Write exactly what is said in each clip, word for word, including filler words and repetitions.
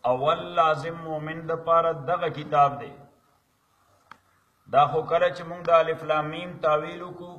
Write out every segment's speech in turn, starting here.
اول لازم مومن د پاره دغه کتاب دی. دا خو کله چې موږ د الف لام میم تاویل وکړو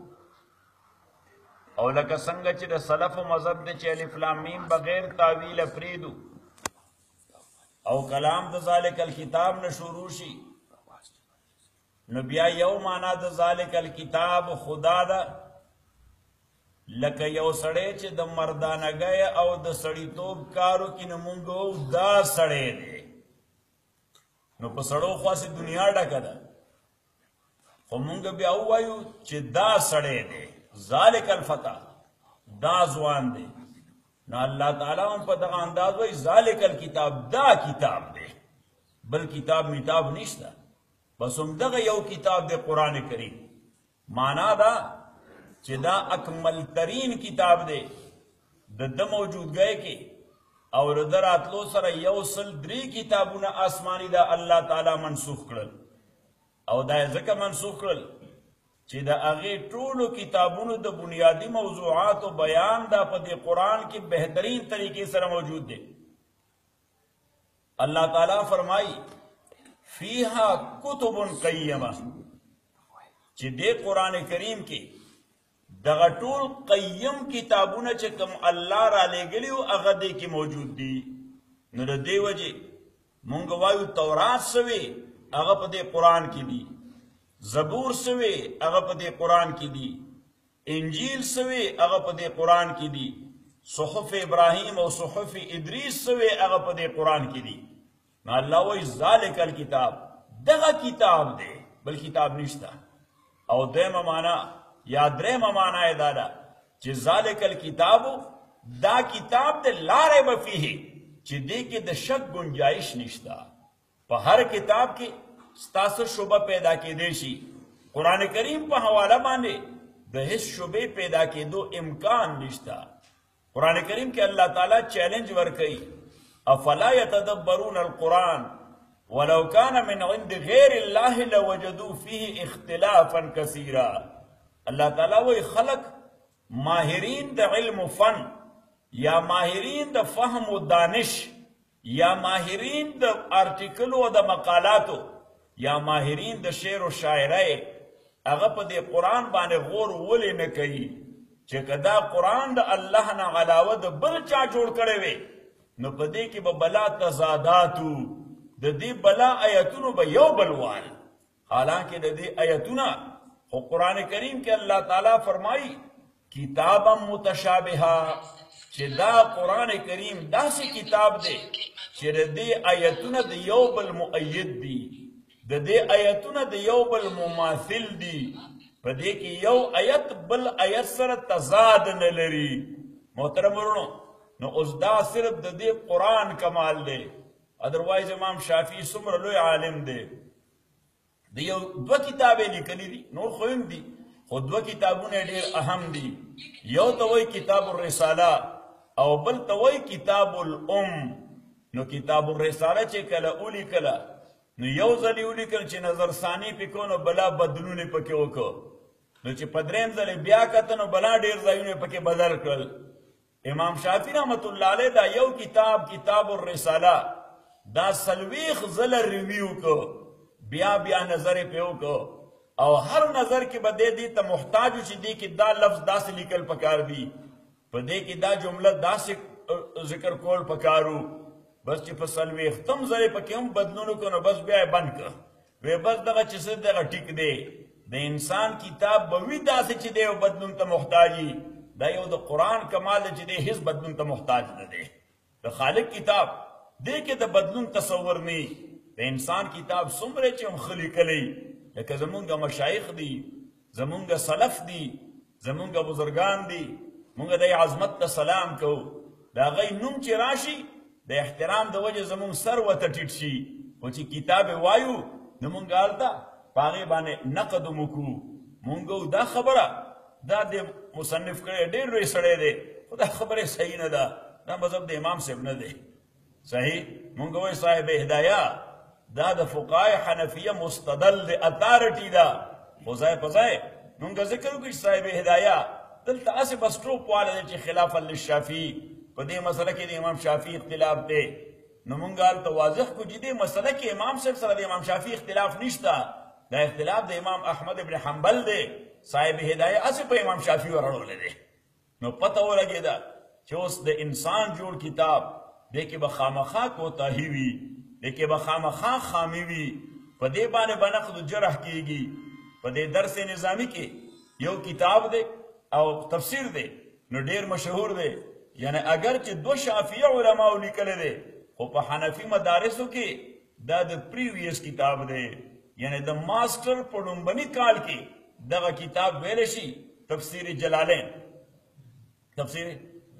او لکه څنګه چې د سلفو مذهب دی چې الف لام میم بغیر تاویله پرېږدو او کلام د ذالک الکتاب نه شروع شي، نو بیا یو معنا د ذالک الکتاب خدا ده لکه یو سړی چې د مردانګۍ او د سړیتوب کارو کې نه مونږ دا سړی دی، نو په سړو خاصه دنیا ډکه ده، خو مونږ بیا ووایو چې دا سړی دی ذالک الفتى دا ځوان دی. نو الله تعالی هم په دغه انداز وایي ذالک الکتاب دا کتاب دی، بل کتاب میتاب نشته، بس همدغه یو کتاب دی قرآن کریم. معنا دا چې دا اکمل ترین کتاب دی د ده موجودګۍ کې او د ده راتلو سره یو سل درې کتابونه آسماني دا الله تعالی منسوخ کړل، او دا یې ځکه منسوخ کړل چې د هغې ټولو کتابونو د بنیادي موضوعاتو بیان دا په دې قرآن کې بهترین طریقې سره موجود دی. الله تعالی فرمایي فیها کتب قیمه، چې دې قرآن کریم کې دغه ټول قیم کتابونه چې کوم الله را لېږلي وو هغه دې کې موجود دي. نو د دې وجې مونږ وایو تورات سوې هغه په دې قرآن کې دي، زبور سوې هغه په دې قرآن کې دي، انجیل سوې هغه په دې قرآن کې دي، صحف ابراهیم او صحف ادریس سوې هغه په دې قرآن کې دي. نو الله وایي ذالک الکتاب دغه کتاب دی، بل کتاب نشته. او دویمه معنا یا درېمه معنا یې دا ده چې ذالک الکتابو دا کتاب دی لا ریب فیه، چې دې کې د شک گنجائش نشته. په هر کتاب کې ستاسو شبه پیدا کېدی شي، قرآن کریم په حواله باندې د هیڅ شبې پیدا کېدو امکان نشته. قرآن کریم کې الله تعالی چیلنج ورکوي افلا یتدبرون القرآن ولو کان من عند غیر الله لوجدوا فیه اختلافا کثیرا. اللہ تعالیٰ وہی خلق ماہرین دا علم و فن یا ماہرین دا فهم و دانش یا ماہرین دا آرٹیکل و دا مقالاتو یا ماہرین دا شعر و شاعرائے اغا دے قرآن بانے غور ولی نکئی چکہ دا قرآن دا اللہ نا علاوہ دا بل چا جوڑ کرے وے نو پدے کی با بلا تضاداتو دا دی بلا آیتونو با یو بلوان. حالانکہ دا دی آیتونا خو قرآن کریم کے اللہ تعالیٰ فرمائی کتابا متشابہا، چھ دا قرآن کریم دا سی کتاب دے چھ دے آیتونا دا یو بالمؤید دی، دا دے آیتونا دا یو بالمماثل دی، پا دے کی یو آیت بل آیت سر تضاد نلری. محترم ورنو نو اس دا صرف دا دے قرآن کمال دے، ادروائز امام شافی سمر لوی عالم دے دیو دو کتابیں لکلی دی، نور خویم دی خود دو کتابونه ډیر اهم دی. یو توی کتاب الرسالہ او بل توی کتاب الام. نو کتاب الرسالہ چه کلا اولی کلا نو یو ځلی اولی کلا چه نظر ثانی پکو نو بلا بدلونه پکې وکړو، نو چې پدریم ځلی بیا کته نو بلا ډیر ځایونه پکې بدل کړل. امام شافعی رحمت الله علیه دا یو کتاب کتاب الرسالہ دا سلویخ ځله ریویو کو، بیا بیا نظر پیو کو، او ہر نظر کی بدے دی تا محتاجو چی دی کی دا لفظ دا سے لکل پکار دی، پدے کی دا جملہ دا سے ذکر کول پکارو، بس چی پسلوی اختم ذرے پکی ہم بدلونو کنو بس بیا بند کر وی بس دغا چی سے دغا ٹک دے. دا انسان کتاب بوی دا سے چی دے و بدلون تا محتاجی، دا یو دا قرآن کمال چی دے حس بدلون تا محتاج دے. دا خالق کتاب دے کے دا بدلون تصور نہیں. دا انسان کتاب سمرے چی ہم خلی کلی لکه زمونگا مشایخ دی، زمونگا سلف دی، زمونگا بزرگان دی، مونگا دا عظمت تا سلام کو، دا غی نم چی راشی دا احترام دا وجه زمونگ سر و تٹیٹ شی و چی کتاب وایو نمونگا آلتا پاغی بانے نقد مکو. مونگو دا خبرہ دا دے مصنف کرے دیر روی سڑے دے خدا خبر صحیح ندا، دا مذہب دے امام سے ابن دے صحیح. مونگوی صاحب ہدایہ دا دا فقای حنفیہ مستدل دے اتارٹی دا خوزائے پزائے نونگا ذکر کچھ صاحب ہدایہ دلتا اسے بس ٹروپ والا دے چی خلافا للشافی پا دے مسئلہ کی دے امام شافی اختلاف دے نو مونږ هلته واضح کو چې دې مسله کې امام صاحب سره د امام شافعي اختلاف نشته، دا اختلاف د امام احمد ابن حنبل دی، صاحب هدایه هسې په امام شافعي ورړولی دی. نو پته ولګېده چې اوس د انسان جوړ کتاب دې کې به خامخا کوتاهي وي، دې کې به خامخا خامي وي، په دې باندې به نقد جرح کېږي. په دې درس نظامي کې یو کتاب دی او تفسیر دی نو ډېر مشهور دی، یعنی اگر چې دو شافعي علماو لیکلی دی خو په حنفي مدارسو کې دا د پریویس کتاب دی، یعنی د ماسټر په لومبني کال کې دغه کتاب ویلی شي تفسیر جلالین. تفسیر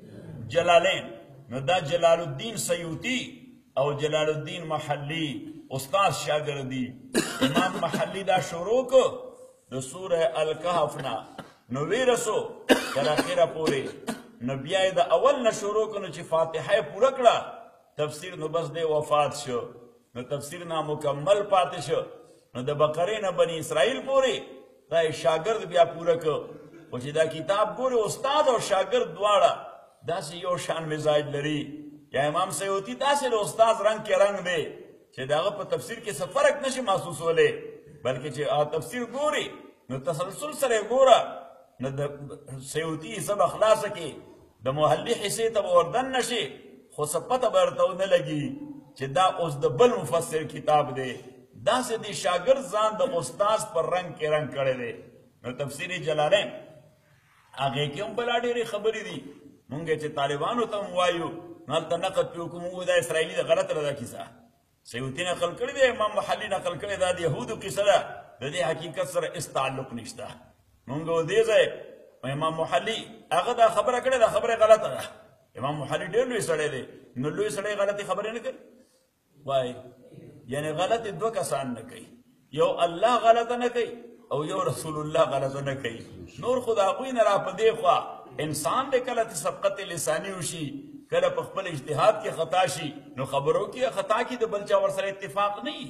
جلالین نو دا جلال الدین سیوطی او جلال الدین محلی استاد شاگردی. امام محلی دا شروع کو د سوره الکهف نه نو ویرسو تر اخره پورې، نو بیا یې د اول نه شروع کو نو چې فاتحه پوره کړه تفسیر نو بس دی وفات شو، نو تفسیر نامکمل پاتې شو. نو د بقرې نه بني اسرائیل پورې دا شاگرد بیا پوره کو. او چې دا کتاب ګوري استاد او شاگرد دواړه داسې یو شان مزاج لري، یا امام سیوطي داسې د استاد رنګ کې رنګ دی چې د هغه په تفسیر کې څه فرق نشي محسوسولی، بلکې چې تفسیر ګوري نو تسلسل سره یې ګوره، نو د سیوطي حصه به خلاصه کې د محلي حصې ته به وردن نشي، خو څه پته به ورته ونه لګي چې دا اوس د بل مفسر کتاب دی. داسې د شاګرد ځان د استاد پر رنګ کې رنګ کړی دی. نو تفسیر جلالین هغې کې هم بلا ډېرې خبرې دي، مونږ چې طالبانو ته هم وایو نو هلته نقد پرې وکړو، مونږ دا اسرائیلي ده غلطه ده دا کیسه، سیوطي نقل کړې ده، امام محلي نقل کړې ده، د یهودو کیسه ده، د دې حقیقت سره هېڅ تعلق نشته. مونږ دې ځای امام محلي هغه دا خبره کړې ده، خبره غلطه ده. امام محلي ډېر لوی سړی دی، نو لوی سړی غلطې خبرې نه کوي وایي، یعنی غلطې دوه کسان نه کوي، یو الله غلطه نه کوي او یو رسول الله غلطه نه کوي. نور خو د هغوی نه را په دې خوا انسان دی کله چې سبقت لساني وشي، کله په خپل اجتهاد کې خطا شي، نو خبرو کې خطا کې د بل چا ورسره اتفاق نه وي.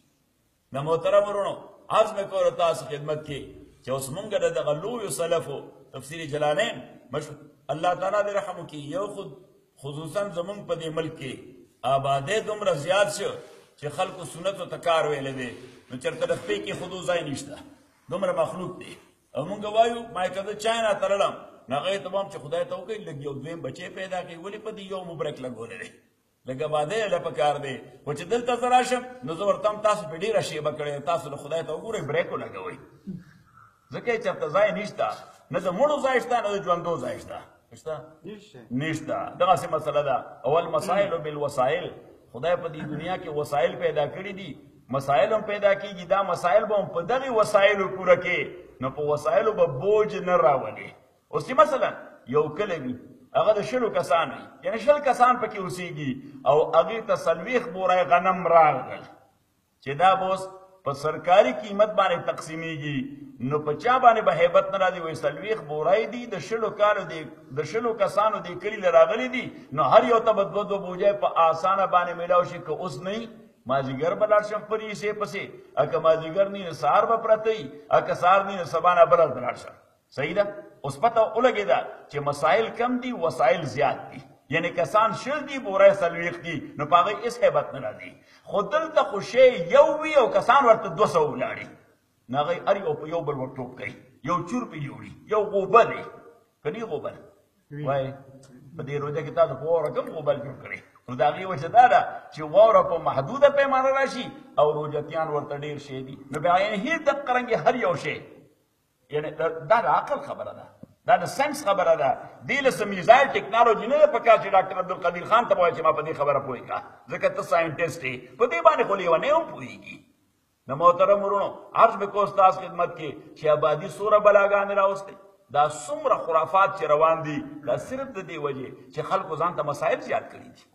د محترم ورونو عرض مې کوله تاسو خدمت کې چې اوس مونږ د دغه لویو سلفو تفسیر جلالین الله تعالی دې رحم وکړي، یو خود خصوصا زمونږ په دې ملک کې آبادۍ دومره زیات شو چې خلکو سنتو ته کار ویلی دی، نو چېرته د خپې کې خودو ځای نشته، دومره مخلوق دی. او مونږ وایو ما که زه چاینا تللم نو هغې ته به هم چې خدای ته وکړي لږ یو دویم بچی پیدا کړي، ولې په دې یو مبرک لګولی دی، لږ آبادۍ یې له پکار دی. خو چې دلته زه راشم نو زه ورته هم تاسو پې ډېره شیبه کړې، تاسو له خدای ته وګورئ بریک ولګوئ، ځکه یې چېرته ځای نشته، نه د مړو ځای شته نه د ژوندو ځای شته، شته نشته. دغسې مسله ده. اول مسایل بالوسایل، خدای په دې دنیا کې وسایل پیدا کړي دي، مسایل هم پیدا کېږي، دا مسایل به هم په دغې وسایلو پوره کې، نو په وسایلو به بوج نه راولي. اوس چې مثلا یو کلی وي هغه د شلو کسان وي، یعنې شل کسان پکې اوسېږي او هغې ته څلوېښت بوری غنم راغلل چې دا به اوس په سرکاري قیمت باندې تقسیمیږي، نو په چا باندې به هیبت نه راځي، وایي څلوېښت بورای دي د شلو کالو دی د شلو کسانو دې کلي له راغلي دي، نو هر یو ته به دوه دوه بوجۍ په اسانه باندې میلاو شي. که اوس نه وي مازدیګر به لاړ شم پر حصې پسې، که مازدیګر نه وي نو سهار به پرته وي، که سهار نه وي نو سبا نه بله ورته لاړ شم. صحیح ده. اوس پته ولګېده چې مسایل کم دي وسایل زیات دي، یعنی کسان شل دي بورای څلوېښت دي، نو په هغې هېڅ هیبت نه راځي. خو دلته خو شی یو وي او کسان ورته دوه سوه ولاړي، نو هغې هر یو په یو بل ورټوپ کوي، یو چور پې جوړي، یو غوبل دی که نه غوبل وایي په دې روژه کې تاسو په واوره کم غوبل جوړ کړئ، نو د هغې وجه دا ده چې واوره په محدوده پیمانه راشي او روژتیان ورته ډېر شی دي، نو بیا یعنې هېڅ دقه رنګې هر یو شی، یعنې دا د عقل خبره ده، دا د ساینس خبره ده. دې له څه میزایل ټکنالوجي نه ده پکار چې ډاکټر عبدالقدیر خان ته به وایي چې ما په دې خبره پوه کړه، ځکه ته ساینټسټ یې، په دې باندې خو لیونی هم پوهېږي. د محترم ورونو عرض مې کو ستاسو خدمت کې چې آبادي څومره بلاګانې راوستې، دا څومره خرافات چې روان دي، دا صرف د دې وجې چې خلکو ځان ته مسایل زیات کړي دي.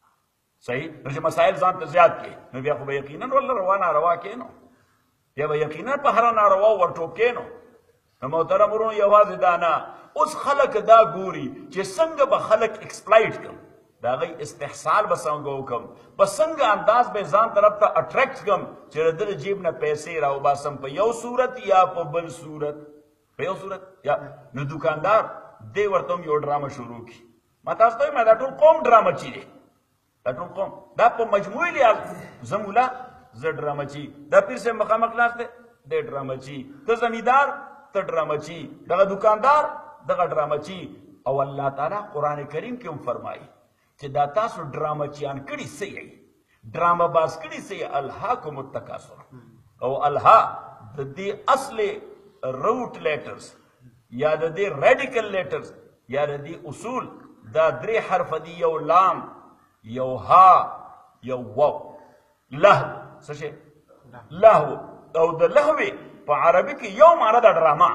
صحیح. نو چې مسایل ځان ته زیات کړي نو بیا خو به یقینا ورله روا ناروا کې نو بیا به یقینا په هره ناروا ورټوپ کې نو. نو محترم ورونو یوازې دا نه، اوس خلک دا ګوري چې څنګه به خلک ایکسپلایټ کړم، د هغوی استحصال به څنګه وکړم، په څنګه انداز به ځان طرف ته اټریکټ کړم چې د ده د جیب نه پیسې راوباسم په یو صورت یا په بل صورت، په یو صورت یا نو دوکاندار دی ورته هم یو ډرامه شروع کړي. ما تاسو ته وایم دا ټول قوم ډرامه چی دی، دا ټول قوم دا په مجموعي لحاظ زه مولا زه ډرامه چی دا پیر صاحب مخامخ ناست دی دی ډرامه چی ته زمیندار ته ډرامه چی دغه دکاندار دغه ډرامه چی او الله تعالی قرآن کریم کې هم فرمایي چې دا تاسو ډرامه چیان کړي څه یې ډرامه باز کړي څه یې الهاکم التکاثر او الها د دې اصل روٹ لیټرز یا د دې ریډیکل لیټرز یا د دې اصول دا درې حرف دي یو لام یو ها یو واو لهو څه شي لهو او د لهوې په عربي کې یو معنی ده ډرامه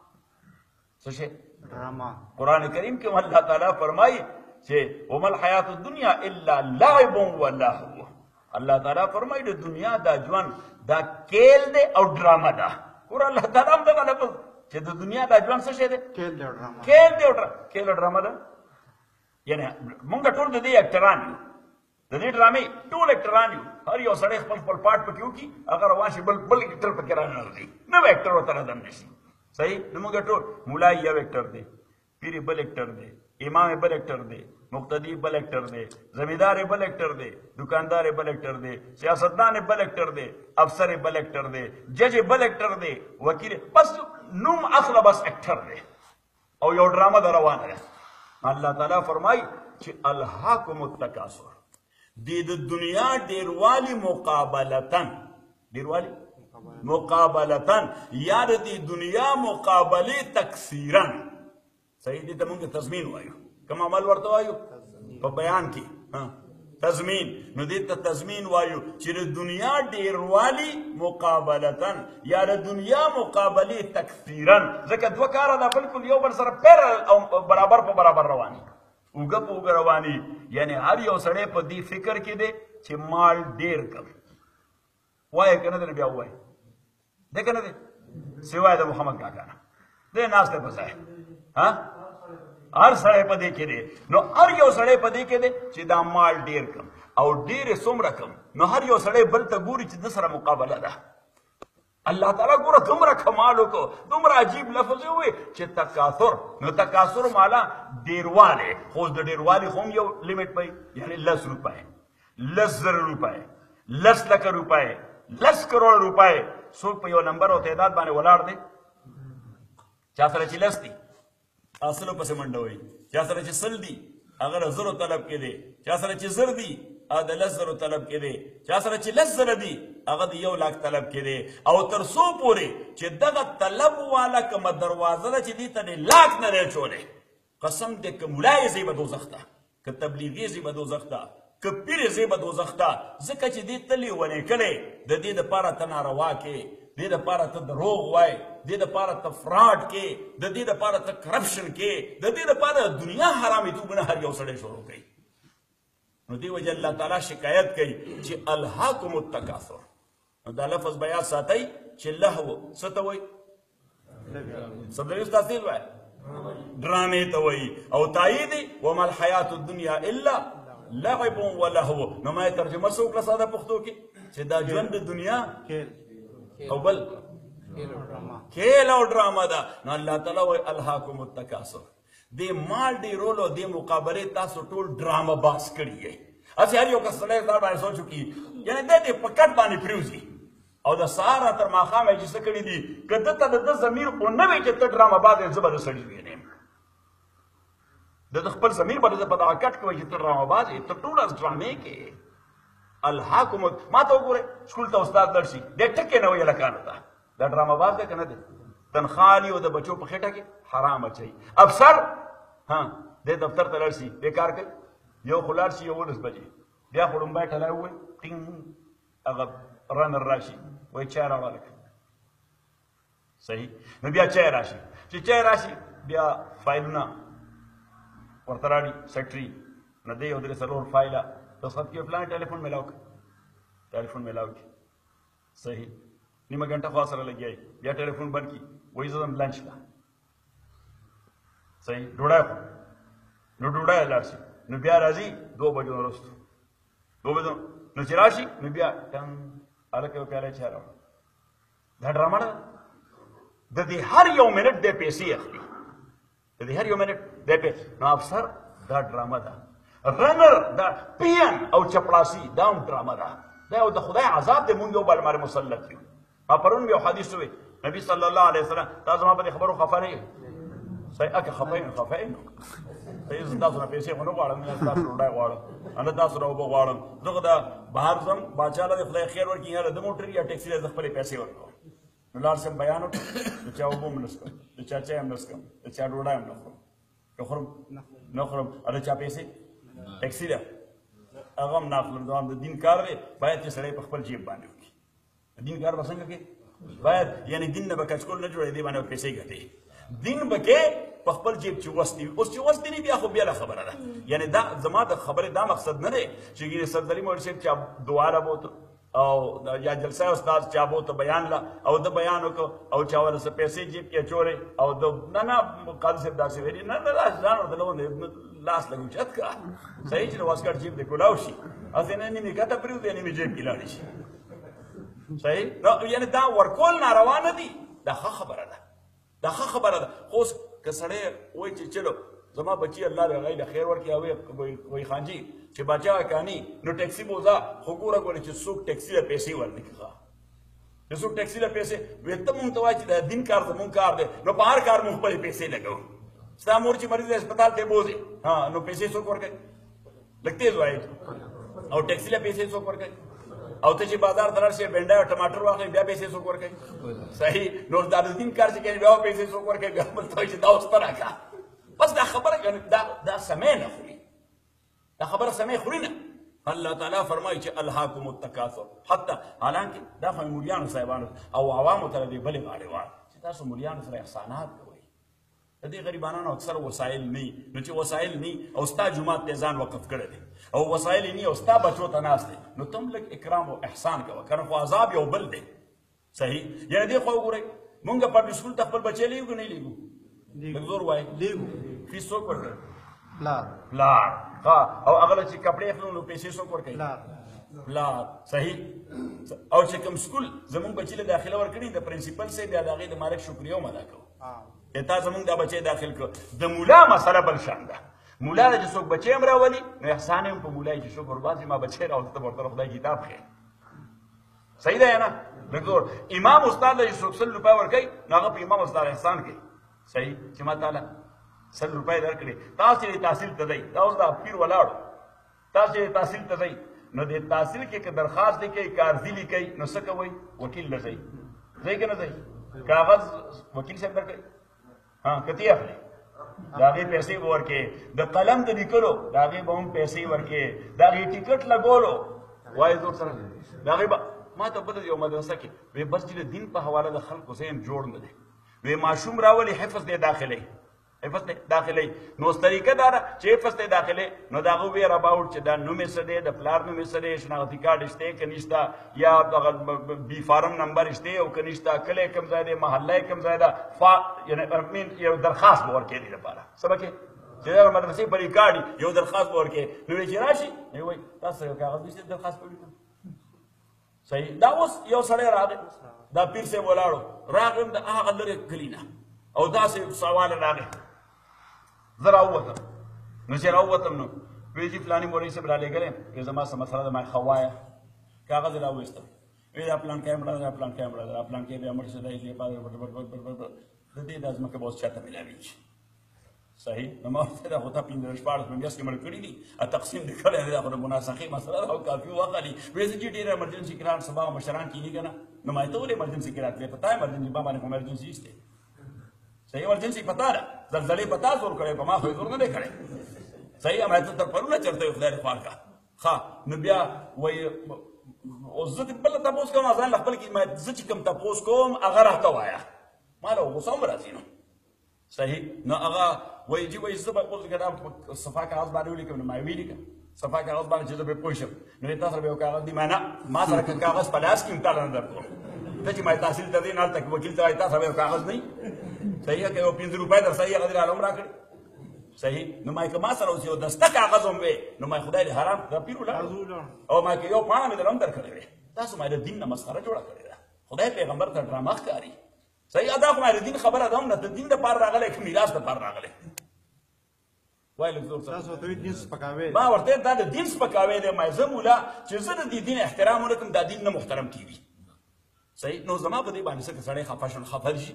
څه شي ډرامه قرآن کریم کې الله تعالی فرمایي چې وما الحیات الدنیا الا لعب و لهو الله تعالی فرمایي د دنیا دا ژوند دا کیل دی او ډرامه ده ګوره الله تعالی هم دغه لفظ چې د دنیا دا ژوند څه شی دی کیل دی او ډرامه کیل دی او کیل او ډرامه ده یعنی مونږ ټول د دې اکټران یو د دې ډرامې ټول اکټران یو هر یو سړی خپل خپل پاټ پکې وکړي هغه روان شي بل بل اکټر پکې رانغلي نو اکټر ورته راځم نشي صحیح نو مونږ ټول مولا یو اکټر دی پیر بل اکټر دی امام بل اکټر دی مقتدی بل اکټر دی زمیندار بل اکټر دی دکاندار بل اکټر دی سیاستدان بل اکټر دی افسر بل اکټر دی جج بل اکټر دی وکیل بس نوم اصله بس اکټر دی او یو ډرامه در روانه ده الله تعالی فرمای چې الهاکم التکاثر د دنیا ډیروالی مقابلتن ډیروالی مقابلتن یا د دنیا مقابله تکثیرا صحیح دي ته مونږ تضمین وایو کوم عمل ورته وایو په بیان کې تضمین نو دې ته تضمین وایو چې د دنیا ډیروالی مقابلتن یا د دنیا مقابله تکثیرا ځکه دوه کاره دا بالکل یو بل سره پیرل او برابر په برابر رواني اوږه په اوږه رواني یعنی هر یو سړی په دې فکر کې دی چې مال ډیر کم وایه که نه دی بیا ووایه دی که نه دی سوای د محمد کاکا نه دی ناست دی په ځای ها هر سړی په دې کې دی نو هر یو سړی په دې کې دی چې دا مال ډیر کم او ډیر څومره کم نو هر یو سړی بل ته ګوري چې د سره مقابله ده الله تعالی ګوره دومره کمال وکړو دومره عجیب لفظ وی چې تکاثر نو تکاثر مالا ډیروالی خو د ډیروالی خو هم یو لیمټ پای یعنی لس روپۍ لس زره روپۍ لس لکه روپۍ لس کروڑ روپۍ څوک په یو نمبر او تعداد باندې ولاړ دی چا سره چې لس دي اصلو پسې منډه وایي چا سره چې سل دي هغه زرو طلب کې دی چا سره چې زر دي هغه د لس زرو طلب کې دی چا سره چې لس زره دي هغه د یو لاک طلب کې دی او تر څو پورې چې دغه طلب والا کومه دروازه ده چې دې ته د لاک نه دی اچولی قسم دې که ملا یې ځي به دوزخ ته که تبلیغي ځي به دوزخ ته که پیر یې ځي به دوزخ ته ځکه چې دې ته لیونې کړی د دې دپاره ته ناروا کې دې دپاره ته دروغ وای دې دپاره ته فراډ کې د دې دپاره ته کرپشن کې د دې دپاره دنیا حرامیتوبونه هر یو سړی شروع کوي نو دې وجه الله تعالی شکایت کوي چې الهاکم التکاثر نو دا لفظ بیا ساتئ چې لهو څه ته وایي سبزوي استاد تیل وایي ډرامې ته وایي او تایید وما الحیات الدنیا الا لعب و لهو نو ما یې ترجمه څه وکړه ساده پښتو کې چې دا ژوند د دنیا او بل کیل او ډرامه ده نو الله تعالی وایي الهاکم التکاثر دې مال ډیرولو دې مقابلې تاسو ټول ډرامه باز کړي یې هسې هر یو کس سړی ځان باندې سوچ وکړي یعنې دی دې په کټ باندې پرېوځي او د سهاره تر ماښامه چې څه کړي دي که ده ته د ده ضمیر خو نه وي چې ته ډرامه باز یې زه به د سړي وینم د ده خپل ضمیر به د په دغه کټ کې وایي چې ته ډرامه باز یې ته ټوله ډرامې کې الهاکم ما ته وګورئ سکول ته استاد لړ شي دی ټکې نه وایي هلکانو ته دا ډرامه باز دی که نه دی تنخواه او د بچو په خېټه کې حرام اچوي افسر ها دی دفتر ته لاړ شي دی کار کوي یو خو لاړ شي یولس بجې بیا خو ړومبی ټلی ووایي ټینګ هغه رنر راشي وایي چای راوړه لکه صحیح نو بیا چای راشي چې چای راشي بیا فایلونه ورته راړي سیکټري نه دی یو درې څلور فایله دستخط کې فلان ټلیفون میلاو کړه ټلیفون میلاو کړي صحیح نیمه ګنټه خوا سره لګیا یې بیا ټلیفون بند کړي وایي زه ځم لنچ ته صحیح ډوډۍ خورم نو ډوډۍ لاړ شي نو بیا راځي دوه بجو نه وروسته دوه بجو نو چې راشي نو بیا ټنګ هلکه یو پیاله چای راوړه دا ډرامه ده د دې هر یو منټ دی پیسې اخلي د دې هر یو منټ دی پیسې نو افسر دا ډرامه ده رنر دا پین او چپړاسي دا هم ډرامه ده، دا یو د خدای عذاب دی، مونږ یو بل باندې مسلط یو. پرون یو حدیث وی نبی صلی الله علیه وسلم تا زما په خبرو خفه نه یې صحیح اکه خفه یم خفه یم صحیح زه تاسو نه پیسې خو نه غواړم، نه تاسو ډوډۍ غواړم، نه تاسو نه اوبه غواړم، زه خو د بهر ځم باچا له خدای خیر ورکړي، یا د موټر یا ټیکسي له خپلې پیسې ورکوم. نو لاړ شم بیان وکړم، د چا اوبه هم نه څښم، د چا چای هم نه څښم، د چا ډوډۍ هم نه خورم، که خورم نه خورم، او د چا پیسې ټیکسي ده هغه هم نه اخلم. دوام د دین کار دی، باید چې سړی په خپل جیب باندې وکړي. د دین کار به څنګه کوي؟ باید یعنی دین نه به کچکول نه جوړوي، دې باندې پیسې ګټي، دین به کې په خپل جیب چې وستی وي. اوس چې وستی نه بیا خو بیا خبره ده، یعنی دا زما د خبرې دا مقصد نه دی چې ګینه سردلی مولوي صاحب چې دعا بوت او یا جلسه استاد چا بوت بیان لا او د بیان وکړو او چا ول څه پیسې جیب کې چورې او د نه نه قاضي صاحب داسې ویلي نه نه ځان ورته لاس لګو چت کا صحیح چې واسکټ جیب دې کولاو شي اته نه نیمه کته پریو دې نیمه جیب کې لاړ شي صحیح نو یعنی دا ورکول ناروا نه دي، دا ښه خبره ده، دا ښه خبره ده. خو که سړی وایي چې چلو زما بچي الله دې هغوی له خیر ورکړي او وایي خان جي چې بچا کاني نو ټیکسي به وځه، خو ګوره ګوره چې څوک ټیکسي له پیسې ورنکړي، چې څوک ټیکسي له پیسې وایي ته مونږ ته وایي چې دا دین کار زمونږ کار دی، نو په هر کار مونږ خپلې پیسې لګوو. ستا مور چې مریض دی هسپتال ته بوځي ها نو پیسې څوک ورکوي؟ لږ تیز وایي او ټیکسي له پیسې څوک ورکوي؟ او ته چې بازار ته لاړ شې بینډۍ او ټماټر واخلې بیا پیسې څوک ورکوي؟ صحیح نو دا د دین کار چې کوي بیا پیسې څوک ورکوي؟ بیا بل ته وایي چې دا اوس ته راکړه. بس دا خبره دا دا سمې نه خوري، دا خبره سمې خوري نه. الله تعالی فرمایي چې الهاکم التکاثر، حتی حالانکه دا خو مولیانو صاحبانو او عوامو ته دې بلې غاړې وار چې تاسو مولیانو سره احسانات کوئ، د دې غریبانو اکثر وسایل نه نو چې وسایل نه او ستا جومات ته ځان وقف کړی دی او وسایل نه او ستا بچو ته ناست دی، نو تم لږ اکرام او احسان کوه، کنه خو عذاب یو بل دی. صحیح یعنی دې خو وګورئ مونږ په سکول ته خپل بچی لیږو که نه لیږو؟ لږ زور وایي لیږو. فیس څوک ورکوي؟ پلار. پلار ها او هغه چې کپړې اخلو نو پیسې څوک ورکوي؟ پلار. صحیح او چې کوم سکول زمونږ بچي له داخله ورکړي د پرنسپل صاحب بیا د هغې د مالک شکریه هم ادا کوو چې تا زمونږ دا بچی داخل کړو. د مولا مسله بل شان ده، مولا د چې څوک بچی هم راولي نو احسان هم په مولا چې شکر باسي ما بچی راوسته ورته خدای کتاب ښیي. صحیح ده یا نه؟ لږ زور امام استاد له چې څوک سل روپۍ ورکوي نو هغه په امام استاد احسان کوي. صحیح چې ما تعالی سل روپۍ درکړې، تاسو یې تحصیل ته ځئ، دا اوس دا پیر ولاړو تاسو یې تحصیل ته ځئ نو د تحصیل کې که درخواست لیکئ که عرضي لیکئ نو څه کوئ؟ وکیل له ځئ، ځئ که نه ځئ؟ کاغذ وکیل صاحب درکوي ها کتې اخلي د هغې پیسې به ورکې، د قلم د لیکلو د هغې به هم پیسې ورکې، د هغې ټکټ لګولو وایي زور سره د هغې به ما ته بله یو مدرسه کې وی بس چې د دین په حواله د خلکو ذهن جوړ نه دی، وی ماشوم راولي حفظ دی داخلي حفظ دی داخلي نو اوس طریقه دا ده چې حفظ دی داخلي نو د هغه ویر اباوټ چې دا نوم یې څه دی، د پلار نوم یې څه دی، شناختي کارډ شته که نشته، یا دغه بي فارم نمبر شته او که نشته، کلی کوم ځای دی، محله کوم ځای ده، فا یعنې یو درخواست به ورکوي دې لپاره څه به کوي چې د مدرسې په ریکارډ یو درخواست به ورکوي نو وایي چې راشي نو وایي تاسو یو کاغذ نشته درخواست به ولیکم. صحیح دا اوس یو سړی راغی دا پیر صاحب ولاړو راغیم د هغه لرې کلي نه او داسې سوال راغی زه راووتم نو چې راووتم نو وایي چې فلاني مولوي صاحب رالېږلی وایي زما څه مسله ده ما ښه ووایه کاغذ یې راوویستم وایي دا پلانکی مړه ده دا پلانکی مړه ده دا پلانکی بیا مړ شو دی د دې دا ځمکه به اوس چاته میلاویږي. صحیح نو ما ورته دا خو تا پنځه شپاړس په میاشت کې مړ کړي دي تقسیم دې کړی دی دا خو د مناسخې مسله ده او کافي واخلي. وایي زه چې ډېر ایمرجنسي کې راغلم سبا مشران کیني که نه نو ما ته ولې ایمرجنسي کې راتلې په تا ایمرجنسي ما باندې خو ایمرجنسي ایستی صحیح ایمرجنسي په تا ده زلزلې په تا زور کړی په ما خو یې زور نه دی کړی. صحیح ما ته تر پرونه چېرته وي خدای دې خوار کړه ښه نو بیا وایي اوس زه بله تپوس کوم ځان له خپل کې زه چې کوم تپوس کوم هغه راته وایه ما له غوسه هم راځي نو صحیح نو هغه وایي جي وایي زه به اوس که دا صفا کاغذ باندې ولیکم نو ما یې ولیکم صفا کاغذ باندې چې زه پرې پوه شم نو تا سره به یو کاغذ دي ما نه ما سره که کاغذ په لاس کې هم تاله نه درکوم ته چې ما تحصیل ته ځې نه هلته وکیل ته وایي تا سره به یو کاغذ نه وي صحیح که یو پنځه روپۍ در صحیح هغه دې راله هم راکړي صحیح نو ما که ما سره اوس یو دسته کاغذ هم وی نو ما خدای دې حرام دا پیر ولاړ او ما که یو پاڼه مې در هم درکړې وې تاسو ما د دین نه مسخره جوړه کړې ده خدای پیغمبر ته ډرامه ښکاري. صحیح دا خو ما د دین خبره ده هم نه د دین دپاره راغلی که میراث دپاره راغلی وای لږ زور سره تاسو ورته وایي دین سپکاوی دی. ما ورته دا د دین سپکاوی دی ما زه مولا چې زه د دې دین احترام ونه کړم دا دین نه محترم کېږي صحیح نو زما په دې باندې څه که سړی خفه شي خفه شي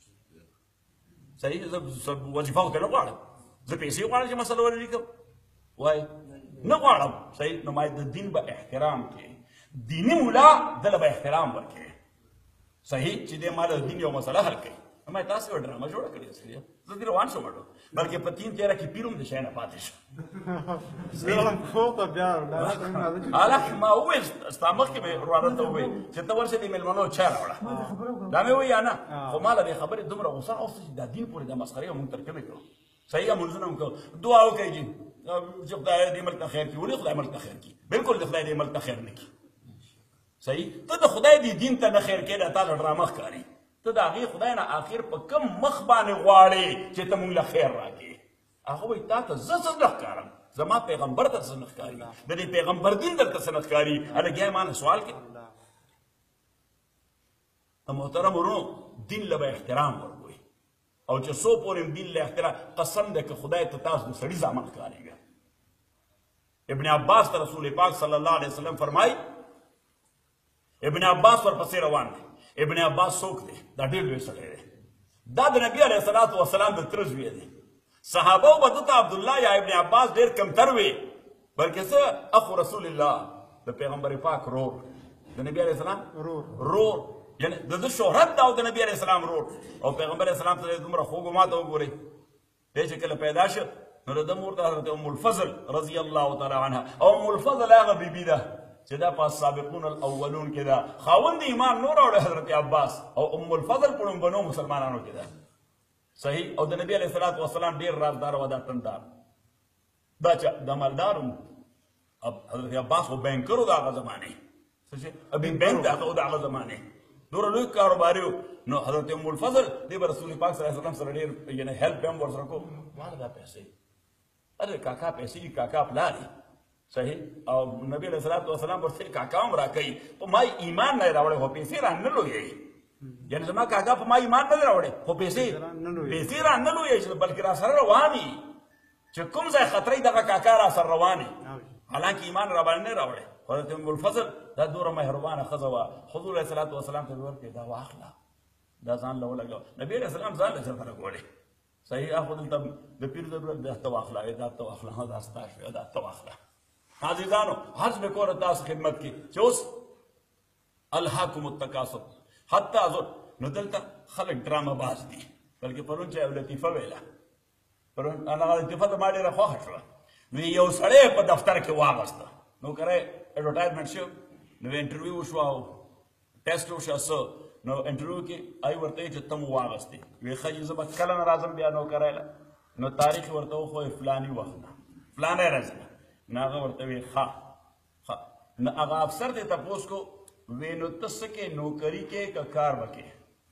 صحیح زه وظیفه ورته نه غواړم زه پیسې غواړم چې مسله ولیکم وای نه غواړم صحیح نو ما د دین به احترام کې دیني مولا دله به احترام ورکړي صحیح چې دې ما د دین یو مسله حل کړي ما تاسو یو ډرامه جوړه کړې سړي زه دې روان شوم بلکې په تین تیره کې پیروم د شی نه پاتې شو زه علم پورته بیا هلک ما وویل ستا مخکې مې روانه ته وویل چې ته ورشه دې مېلمنو چای راوړه دا مې وویل یا نه خو ما له دې خبرې دومره غوسه راوسته چې دا دین پورې دا مسخرې مونږ تر کومې کړو صحیح مونځونه هم کوو دعا وکړئ جي چې خدای دې ملک ته خیر کړي ولې خدای ملک ته خیر کړي بالکل د خدای دې ملک ته خیر نه کړي صحیح ته د خدای دې دین ته نه خیر کړي دا تا له ډرامه ښکاري ته د هغې خدای نه آخر په کوم مخ باندې غواړې چې ته مونږ له خیر راکړې هغه وایي تا ته زه څه نه ښکارم زما پیغمبر ته څه نه ښکاري د دې پیغمبر دین درته څه نه ښکاري هلک یا ما نه سوال کوي محترم ورونو دین له به احترام ورکوئ او چې څو پورې دین له احترام قسم دی که خدای ته تاسو د سړي زامن ښکارېږه ابن عباس ته رسول پاک صلی الله علیه وسلم فرمایي ابن عباس ورپسې روان دی ابن عباس څوک دی دا ډېر لوی سړی دی دا د نبي علیه الصلاة وسلام د تره زوی دی صحابه به ده ته عبدالله یا ابن عباس ډېر کمتر وي بلکې څه اخو رسول الله د پیغمبر پاک رور د نبي علیه السلام رور یعنی د ده شهرت دا او د نبي علیه السلام رور او پیغمبر علیه السلام ته دومره خوږو ما ته وګورئ دی چې کله پیدا شه نو د ده مور ته حضرت ام الفضل رضی الله تعالی عنها او ام الفضل هغه بیبي ده چې دا په سابقون الاولون کې ده خاوند ایمان نور راوړی حضرت عباس او ام الفضل په لومبنو مسلمانانو کې ده صحیح او د نبي علیه الصلاة وسلام ډېر رازدار و دا تندار دا چې د مالدار حضرت عباس خو بینکر و د هغه زمانې څه چې ابي بینک د هغه د هغه زمانې دومره لوی کاروباري و نو حضرت ام الفضل دې به رسول پاک صلی الله علیه وسلم سره ډېر یعنې هیلپ هم ورسره کو ماله دا پیسې ارے کاکا پیسې دي کاکا پلار دي صحیح او نبی علیہ الصلوۃ والسلام ورته کاکا هم راکوي په ما ایمان نه راوړی خو پیسې را نه لویوي یعنې زما کاکا په ما ایمان نه راوړی خو پیسې پیسې را نه لویوي بلکې را سره روان وي چې کوم ځای خطرې دغه کاکا را سره روان وي حالانکه ایمان را باندې نه راوړی حضرت ام الفضل دا دومره مهربانه ښځه وه حضور علیه الصلاة والسلام ته ورکړې دا واخله دا ځان له ولګوه نبي علیه السلام ځان له چېرته لګولې صحیح هغه دلته د پیر ضرورت دا ته واخله دا ته واخله دا ستا شوې دا ته واخله عزیزانو حج مې کوله تاسو خدمت کې چې اوس الهاکم التکاثر حتی زر نو دلته خلک ډرامه باز دي بلکې پرون چې یو لطیفه ویله پرون هغه لطیفه ته ما ډېره خوښه شوه نو یو سړی په دفتر کې واغسته نو کری ایډورټایزمنټ شو نو انټرویو وشوه او ټیسټ وشوه څه نو انټرویو کې آی ورته چې ته مو واغستې وی ښه زه به کله نه راځم بیا نوکری له نو تاریخ یې ورته وښوی فلاني وخت نه فلانی ورځ نه نو هغه ورته وی ښه ښه نو هغه افسر ته تپوس کو وی نو ته څه کې نوکري کې که کار وکې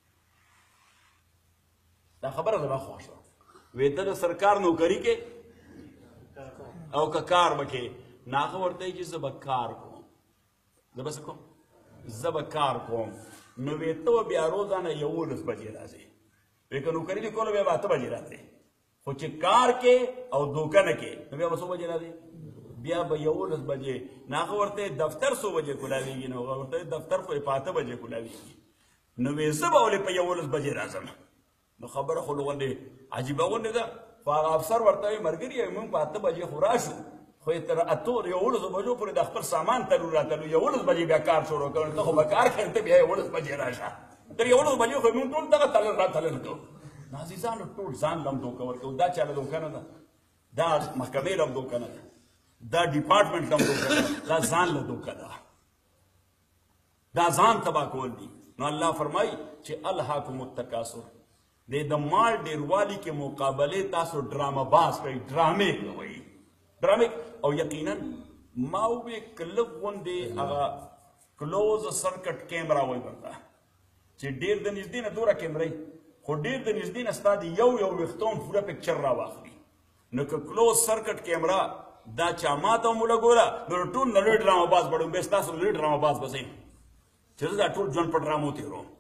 دا خبره زما خوښ شوه وی ته د سرکار نوکري کې او که کار وکې نو هغه ورته وایي چې زه به کار کوم زه به څه کوم زه به کار کوم نو وی ته به بیا روزانه یولس بجې راځې وی که نوکري دې کوله بیا به اته بجې راځې خو چې کار کې او دوکه نه کې نو بیا به څو بجې راځې بیا به یولس بجې نو هغه ورته دفتر څو بجې کولاویږي نو هغه ورته دفتر خو یې په اته بجې کولاویږي نو وی زه به ولې په یولس بجې راځم نو خبره خو غوندې عجیبه غوندې ده خو هغه افسر ورته وایي ملګري موږ په اته بجې خو راشو خو یې تر اتو یولسو بجو پورې د خپل سامان تلو راتلو یولس بجې بیا کار شروع کړو ته خو به کار کوې ته بیا یولس بجې راشه تر یولس بجې خو موږ ټول دغه تلل راتلل کوو نو عزیزانو ټول ځان له هم دوکه ورکوو دا چا له دوکه نه ده دا محکمې له هم دوکه نه ده دا ډیپارټمنټ له هم دوکه نه ده دا ځان له دوکه ده دا ځان تباه کول دي نو الله فرمایي چې الهاکم التکاثر دی د مال ډیروالي کې مقابلې تاسو ډرامه باز کوئ ډرامې کوئ ډرامې او یقینا ما وویل که لږ غوندې هغه کلوز سرکټ کیمرا وایي ورته چې ډېر د نږدې نه دوره کیمرې خو ډېر د نږدې نه ستا د یو یو ویښتو هم پوره پکچر راواخلي نو که کلوز سرکټ کیمرا دا چا ما ته هم ولګوله نو ټول نه لوی ډرامه باز بړم بیا ستاسو لوی ډرامه باز به چې زه دا ټول ژوند په ډرامو تېروم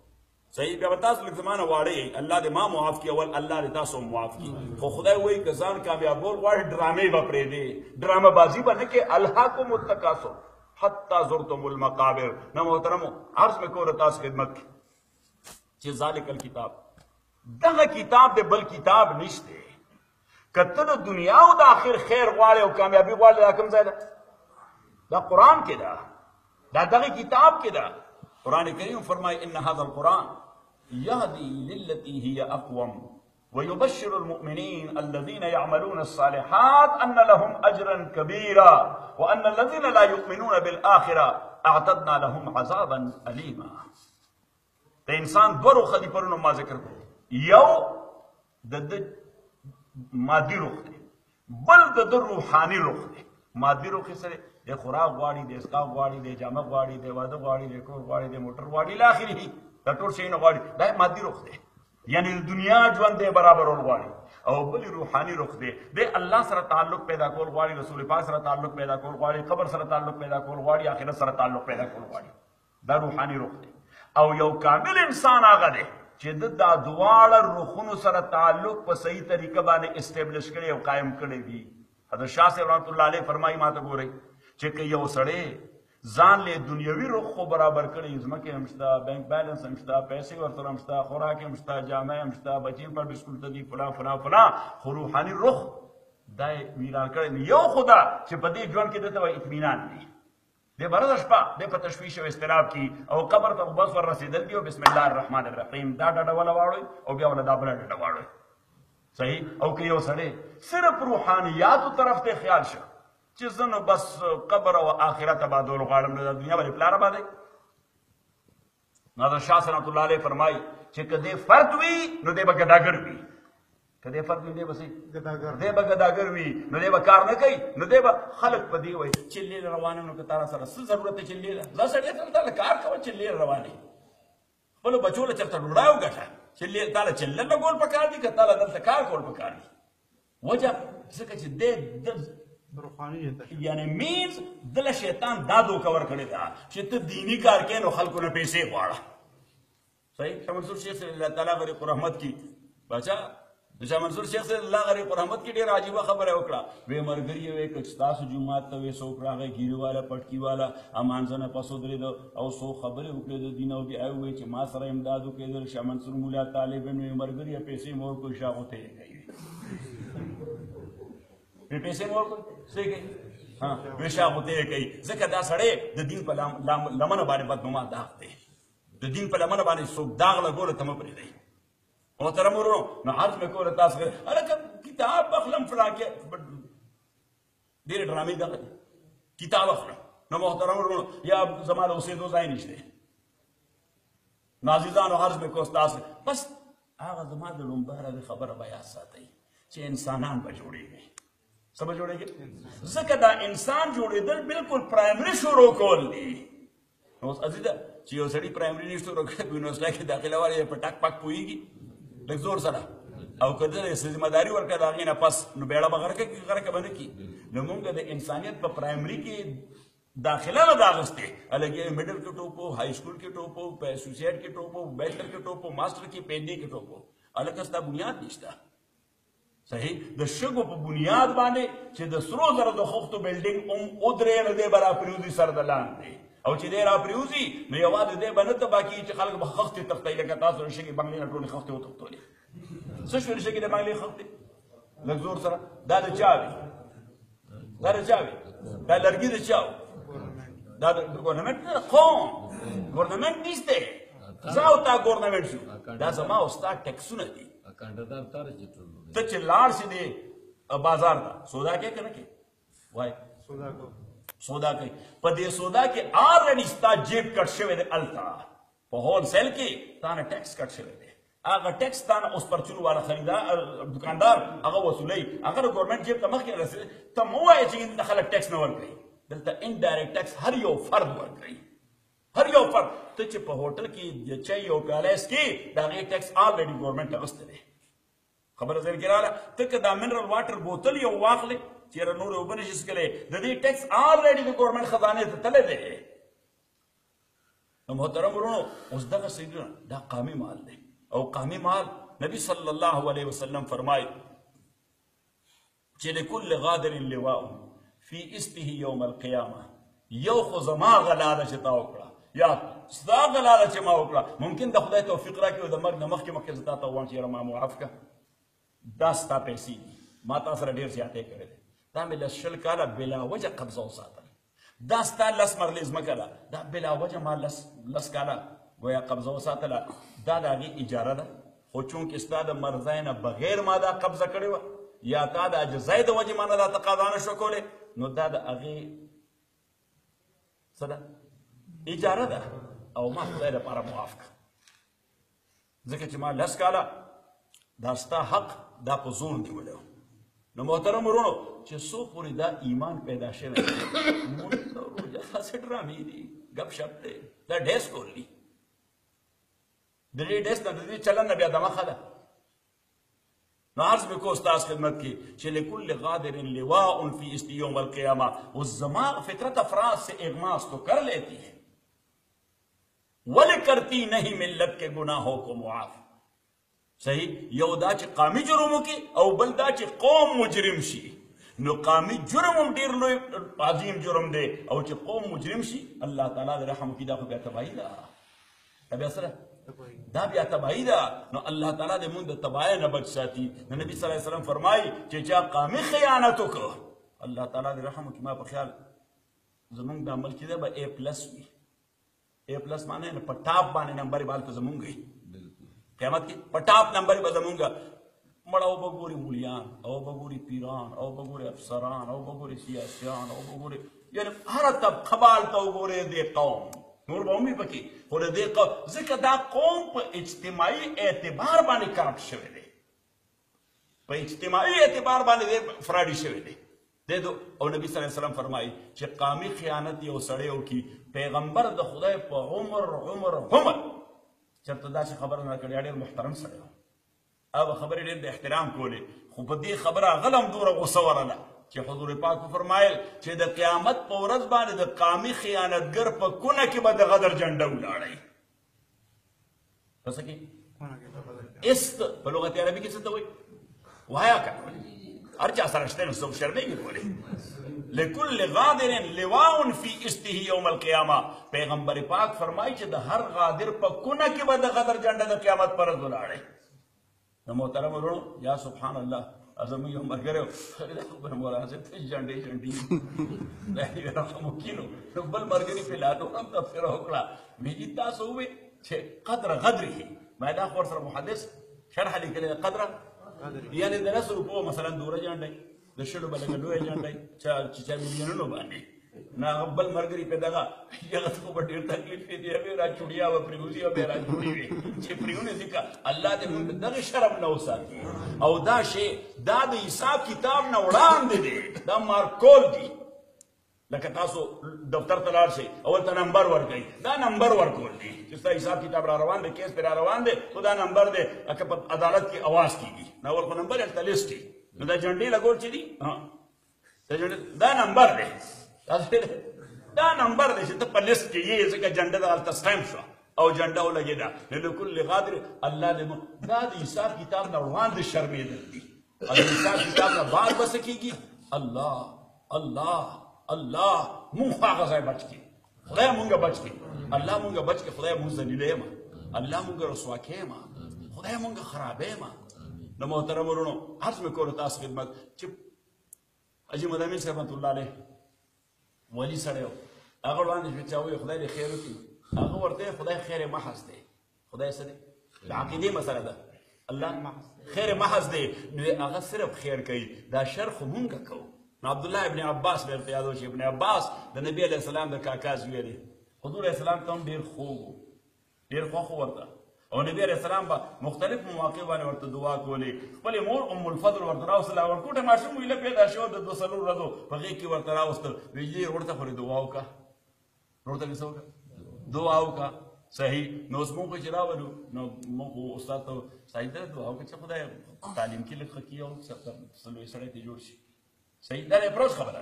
صحیح بیا به تاسو لږ زمانه واړه الله دې ما معاف کړي اول الله دې تاسو معاف کړي خو خدای وایي که ځان کامیابول غواړي ډرامې به پرېږدې ډرامه بازي به نه کې الهاکم التکاثر حتی زرتم المقابر. نه محترمو عرض مې کوله تاسو خدمت کې چې ذالک الکتاب دغه کتاب د بل کتاب نشته. که ته د دنیا او د آخر خیر غواړې او کامیابي غواړې دا کوم ځای ده؟ دا قرآن کې ده، دا دغه کتاب کې ده. قرآن کریم فرمایي ان هذا القرآن يهدي للتي هي اقوم ويبشر المؤمنين الذين يعملون الصالحات ان لهم اجرا كبيرا وان الذين لا يؤمنون بالاخره اعتدنا لهم عذابا اليما. د انسان دوه روخه دي پرونو ما ذکر کړو، یو د مادي روح دی، بل د روحاني روح دی. مادي روح سره د خوراک غواړي، د اسقاف غواړي، د جامه غواړي، د واده غواړي، د کور غواړي، د موټر غواړي، له اخره دا ټول شی نه غواړي. دا مادي روح دی، یعنی د دنیا ژوند دی برابرول غواړي. او بل روحاني روح دی، د الله سره تعلق پیدا کول غواړي، رسول پاک سره تعلق پیدا کول غواړي، قبر سره تعلق پیدا کول غواړي، آخرت سره تعلق پیدا کول غواړي. دا روحاني روح دی. او یو کامل انسان هغه دی چې د دا دواړه روحونو سره تعلق په صحیح طریقه باندې اسټابلیش کړي او قائم کړي دي. حضرت شاه صاحب رحمت الله علیه فرمایي ماته ګورئ چې که یو سړی ځان له دنیوي روح خو برابر کړي، ځمکې هم شته، بینک بیلنس هم شته، پیسې ورسره هم شته، خوراک هم شته، جامې هم شته، بچې هم پرډ سکول ته دي، فلا فلا فلا، خو روحاني روح دا یې ویران کړی. یو خدا چې په دې ژوند کې دته وایي اطمینان دی، د برده شپه د په تشویش او اضطراب کې او قبر ته بس ور رسېدل دي او بسم الله الرحمن الرحیم دا ډډه وله واړوئ او بیا وله دا بله ډډه واړوئ. صحیح. او که یو سړی صرف روحانیاتو طرف ته خیال شه چې زه نو بس قبر او آخرت آبادول غواړم، نو د دنیا باندې پلار آبادوي. نادر شاه رحمت الله علیه فرمایي چې که دې فرد وي نو دی به ګډاګر وي، که دې فرد وي دی به څه دی به ګډاګر وي، نو دی به کار نه کوي، نو دی به خلک په دې وایي چې لیله روانه نو که تا را سره څه ضرورت دی چې لیله ځه سړی سره تا له کار کوه چې لیله روانې خپلو بچو له چېرته ډوډۍ وګټه چې تا له چلل لګول پکار دي که تا له دلته کار کول پکار دي. وجه ځکه چې دی یعنی مینز دله شیطان دا دوکه ورکړې ده چې ته دیني کار کوې نو خلکو نه پیسې غواړه. صحیح. شاه منصور شیخ صاحب الله تعالی غریق رحمت کی بچا د شاه منصور شیخ صاحب الله غریق رحمت کی ډېره عجیبه خبره وکړه. وی مرګري وی که ستاسو جومات ته وی څوک راغی ګیري والا پټکي والا امانځه نه پس ودرېد او څو خبرې وکړې د دین او بیا وی چې ما سره امداد وکړېدل شاه منصور مولا طالبان وی مرګري پیسې مور کو شاغو ته یې کوي وی پیسې مور کو څه کوي ها وی شاغو ته یې کوي ځکه دا سړی د دین په لمنه باندې بدنما داغ دی، د دین په لمنه باندې څوک داغ لګوله ته مه پرېږدئ. محترم ورونو نو عرض مې کوله تاسو هلکه کتاب اخلم فلان کې ډېرې ډرامې دغه دي کتاب اخلم. نو محترم ورونو یا زما د اوسېدو ځای نشته. نو عزیزانو عرض مې کو تاسو بس هغه زما د لومبه هغه خبره به یاد ساتئ چې انسانان به جوړېږي. څه به جوړېږي؟ ځکه دا انسان جوړېدل بالکل پرایمري شروع کول دي. نو اوس عزیزه چې یو سړي پرایمري نه شروع کړی یونیورسټۍ کې داخله والی په ټک پک پوهېږي لږ زور سره او که دې ذمه داري ورکړه د هغې نه پس نو بیړه به غرقه کړي غرقه به نه کړي. نو موږ د انسانیت په پرایمري کې داخله نه ده اخیستې، هلکې میډل کې ټوپ وو، های سکول کې ټوپ وو، په اسوسیټ کې ټوپ وو، بیچلر کې ټوپ وو، ماسټر کې پی ایچ ډي کې ټوپ وو، هلکه ستا بنیاد نشته. صحیح. د شګو په بنیاد باندې چې د سرو زرو د خښتو بلډینګ هم ودرې نو دی به راپرېوځي سر د لاندې او چې دی راپرېوځي نو یوازې دی به نه تباه کېږي چې خلک به خښتې تښتوي لکه تاسو د شګې بنګلې نه ټولې خښتې وتښتولې. څه شوې شګې د بنګلې خښتې لږ زور سره دا د چا وي؟ دا د چا وي؟ دا لرګي د چا و؟ دا د ګورنمنټ نه قوم ګورنمنټ نشته. زه او تا ګورنمنټ شو، دا زما او ستا ټیکسونه دي. ته چې لاړ شې دې بازار ته سودا کې که نه کې وایي سودا کوي په دې سودا کې آلریډي ستا جیب کټ شوی دی هلته په هول سیل کې تا نه ټیکس کټ شوی دی. هغه ټیکس تا نه اوس پرچون والا خریدار دکاندار هغه وصولوي، هغه د ګورنمنټ جیب ته مخکې رسېدي. ته مه وایه چې د خلک ټیکس نه ورکوي، دلته انډایرکټ ټیکس هر یو فرد ورکوي، هر یو فرد. ته چې په هوټل کې د چای او پیاله څکې د هغې ټیکس آلریډي ګورنمنټ اخیستی دی. خبره ذهن کې راغله. ته که دا منرل واټر بوتل یو واخلې چېرې نور اوبه نشي څکلی، د دې ټیکس آلریډي د ګورنمنټ خزانې ته تللی دی. نو محترم ورونو اوس دغه سیدونه دا قامي مال دی او قامي مال نبی صلی الله علیه وسلم فرمای چې لكل غادر لواء فی استه یوم القیامه یو خو زما غلاله چې تا وکړه یا ستا غلاله چې ما وکړه ممکن د خدای توفیق راکړي او د مرګ نه مخکې مخکې زه تا ته ووایم چې یاره ما معاف کړه دا ستا پیسې دي ما تا سره ډېر زیاتې کړې دی دا مې لس شل کاله بلا وجه قبضه وساتل دا ستا لس مرلې ځمکه ده دا بلا وجه ما لس لس کاله گویا قبضه وساتله دا د هغې اجاره ده خو چونکې ستا د مرضۍ نه بغیر ما دا قبضه کړې وه یا تا د عجزۍ د وجې ما نه دا تقاضا نه شوه کولی نو دا د هغې څه ده اجاره ده او ما خدای لپاره معاف کړه ځکه چې ما لس کاله دا ستا حق دا په زور نیولی و نو محترم ورونو چې څو پورې دا ایمان پیدا شوی دی مونږ ته روژه داسې ډرامې دي ګپ شپ دی دا ډیس کول دي د دې ډیس نه د دې چلن نه بیا دمه ښه ده نو عرض مې کو استاذ خدمت کې چې لكل غادر لواء فی است یوم القیامہ اس زما فطرت افراد سے اغماس تو کر لیتی ہے ولی کرتی نہیں ملت کے گناہوں کو معاف صحیح یو دا چې قامي جرمو کې او بل دا چې قوم مجرم شي نو قامي جرم هم ډېر لوی عظیم جرم دی او چې قوم مجرم شي الله تعالی د رحم کې دا خو بیا تباهي ده دا بیا سره دا بیا تباهي ده نو الله تعالی دې مونږ د تباهۍ نه بچ ساتي نو نبي صلی الله علیه وسلم فرمایي چې چا قامي خیانت وکړه الله تعالی د رحم کې ما په خیال زمونږ د عمل کې دی به اے پلس وي اے پلس معنی نه په ټاپ باندې نمبر بال په زمونږ وي قیامت کی پٹاپ نمبر به زمونږ مړه او به ګوري مولیان او به ګوري پیران او به ګوري افسران او به ګوري سیاسیان او به ګوري یعنې هره طبقه به هلته وګورې دې قوم نور به هم وي پکې خو د دې قوم ځکه دا قوم په اجتماعي اعتبار باندې کرپټ شوی دی په اجتماعي اعتبار باندې دې فراډي شوی دی دې دو او نبی صلی الله علیه وسلم فرمایي چې قامي خیانت یو سړی وکړي پیغمبر د خدای په عمر عمر عمر چرته داسې خبره نه کړې ډېر محترم سړی و او خبرې ډېر د احترام کولې خو په دې خبره هغه هم دومره غوسه ورله چې حضور پاک فرمایل چې د قیامت په ورځ باندې د قامي خیانتګر په کونه کې به د غدر جنډه ولاړئ څه کې است په لغت عربي کې څه ته وایي وایه که هر چا سره شته نو څوک شرمېږي کولی لكل غادر لواء فی استه یوم القیامه پیغمبر پاک فرمایي چې د هر غادر په کونه کې به د غدر جنډه د قیامت پر ورځ ولاړئ نو محترم ورونو یا سبحان الله زموږ یو ملګری و خبره مولانا صاحب ته جنډې جنډې دا یې رقم وکینو نو بل ملګري په لادو هم تبصره وکړه ویلي تاسو ووایئ چې قدر غدره ما دا خو ورسره محدث شرح لیکلی قدره یعنې د لسو روپو مثلا دوره جنډۍ د شلو به لږه لویه جنډۍ چې چا میلیونونو باندې نو هغه بل ملګري پې دغه هغه ته خو به ډېر تکلیف دی د هغې راچوړیا به پرېوځي او بیا راجوړې وي چې پرېونې ځکه الله دې مونږ دغه شرم نه وساتي او دا شی دا د حساب کتاب نه وړاندې دی دا مارکول دي لکه تاسو دفتر ته لاړ شئ اول ته نمبر ورکوئ دا نمبر ورکول دي چې ستا حساب کتاب را روان دی کیس پې را روان دی خو دا نمبر دی لکه په عدالت کې اواز کېږي نو اول خو نمبر هلته لیست دی نو دا جنډې لګول چې دي دا نمبر دی دا نمبر دی چې ته په لیست کې یې ځکه جنډه د هلته سټیمپ شوه او جنډه ولګېده نو لکل غادر الله دې دا د حساب کتاب نه وړاندې شرمېدل دي او د حساب کتاب نه بعد به څه کېږي الله الله الله مونږ هغه ځای بچ کړي خدای مونږ بچ کړي الله مونږ بچ کړي خدای مونږ ذلیله ما الله مونږ رسوا کې ما خدای مونږ خرابې ما نو محترم ورونو عرض مې کولو تاسو خدمت چې حاجي مدامین صاحب رحمت الله علیه ولی سړی و هغه وړاندې شو چې وایي خدای دې خیر وکړي هغه ورته خدای خیر محض دی خدای څه دی د عقیدې مسله ده الله خیر محض دی نو هغه صرف خیر کوي دا شر خو مونږ کوو نو عبدالله ابن عباس مې ورته یادو چې ابن عباس د نبي علیه السلام د کاکا زوی دی حضور علیه السلام ته هم ډېر خوږ و ډېر خوښ ورته او نبی علیه السلام به مختلف مواقع باندې ورته دعا کولې خپلې مور ام الفضل ورته راوستله ورکوټه ماشوم ویله پیدا شو د دوه څلور ورځو په غېږ کې ورته راوستل ویل دې ورته خو دعا وکړه ورته مې څه وکړه دعا وکړه صحیح نو اوس موږ چې راولو نو موږ استاد ته صحیح ده دعا وکړه چې خدای تعلیم کې لږ ښه کړي او څلوېښت سړی ته جوړ شي صحیح دا د افروز خبره ده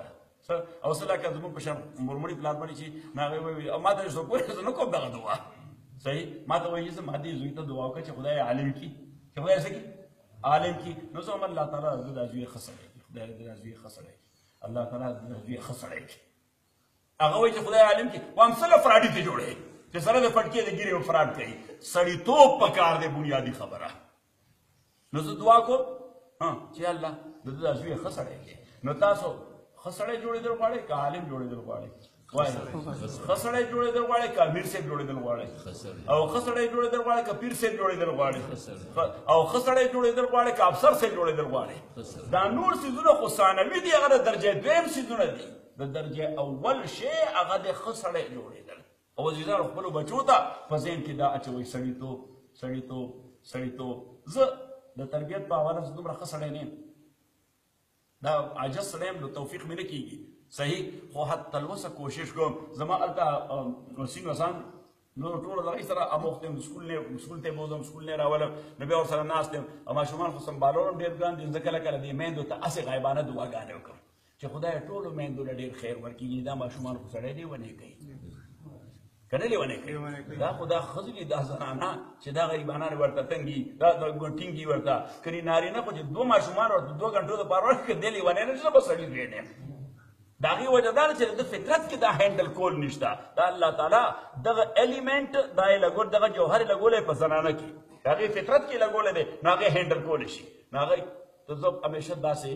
او صلاح کا زمون پشان مرمړی پلان باندې چې ناغه وي ما ته څه کوی څه نو کوم دغه دعا صحیح ما ته وایي چې ما دې زوی ته دعا وکړه چې خدای عالم کی چې خدای څه کی عالم کی نو زم الله تعالی د ازوی خسره خدای د ازوی خسره الله تعالی د ازوی خسره هغه وایي چې خدای عالم کی و امثله فرادی ته جوړه چې سره د پټکی د ګیره فراد کوي سړی توپ پکار دی بنیادی خبره نو زه دعا کوم ها چې الله د ازوی خسره نو تاسو خسړې جوړېدل غواړي که عالم جوړېدل غواړي وایي خسړې جوړېدل غواړي که امیر صاحب جوړېدل غواړي او خسړې جوړېدل غواړي که پیر صاحب جوړېدل غواړي او خسړې جوړېدل غواړي که افسر صاحب جوړېدل غواړي دا نور څیزونه خو ثانوي دي هغه د درجې دویم څیزونه دي د درجې اول شی هغه د خسړې جوړېدل او وزیرانو خپلو بچو ته په ذهن کې دا اچوئ سړیتوب سړیتوب سړیتوب زه د تربیت په حواله زه دومره ښه سړی نه یم دا عاجز سړی یم نو توفیق مې نه کېږي صحیح خو حتی الوسه کوشش کوم زما هلته سین وسان نو ټولو د هغې سره اموخت یم سکول نه سکول ته بوځم سکول نه راولم نو بیا ورسره ناست یم او ماشومان خو سمبالول هم ډېر ګران دي زه کله کله دې میندو ته هسې غایبانه دعاګانې وکړم چې خدای ټولو میندو له ډېر خیر ورکړي دا ماشومان خو سړی لیونی کوي که نه لیونی کوي دا خو دا ښځې دي دا زنانه چې دا غریبانان ورته تنګي دا ټینګي ورته کني نارینه خو چې دوه ماشومان ورته دوه غنټو دپاره ورکړي که دی لیونی نه چې به سړي زوی نه یم د هغې وجه دا ده چې د فطرت کې دا هینډل کول نشته دا الله تعالی دغه ایلیمنټ دا یې لګول دغه جوهر یې لګولی په زنانه کې د هغې فطرت کې لګولی دی نو هغې هینډل کولی شي نو هغې ته زه همیشه داسې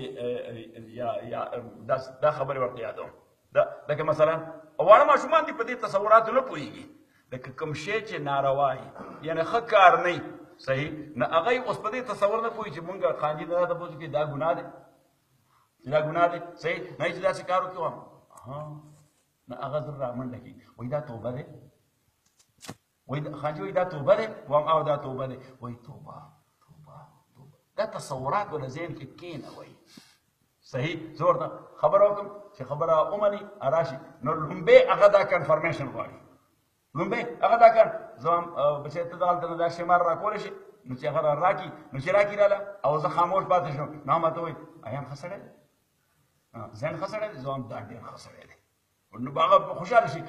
دا خبرې ورته یادوم لکه مثلا واړه ماشومان دي په دې تصوراتو نه پوهېږي لکه کوم شی چې ناروا وي یعنې ښه کار نه وي صحیح نه هغه اوس په دې تصور نه پوهېږي چې مونږ خانجي نه راته پوښتنه کوي دا ګناه دی چې دا ګناه دی صحیح نه چې داسې کار وکړو ها نه هغه زر رامنډه کړي وایي دا توبه دی وایي خانجي وایي دا توبه دی وایم او دا توبه دی وایي توبه توبه توبه دا تصورات ولا ذهن کې کښېنوئ صحیح زه ورته خبره وکړم چې خبره ومني راشي نو لومبی هغه دا کنفرمیشن غواړي لومبی هغه دا کن زه هم بچی ته دغلته نه دا شمار راکولی شي نو چې هغه راکړي نو چې راکړي راله او زه خاموش پاتې شم نو هم ماته وایي ایان ښه سړی دی ذهن ښه سړی دی زه هم دا ډېر ښه سړی دی نو به هغه خوشحاله شي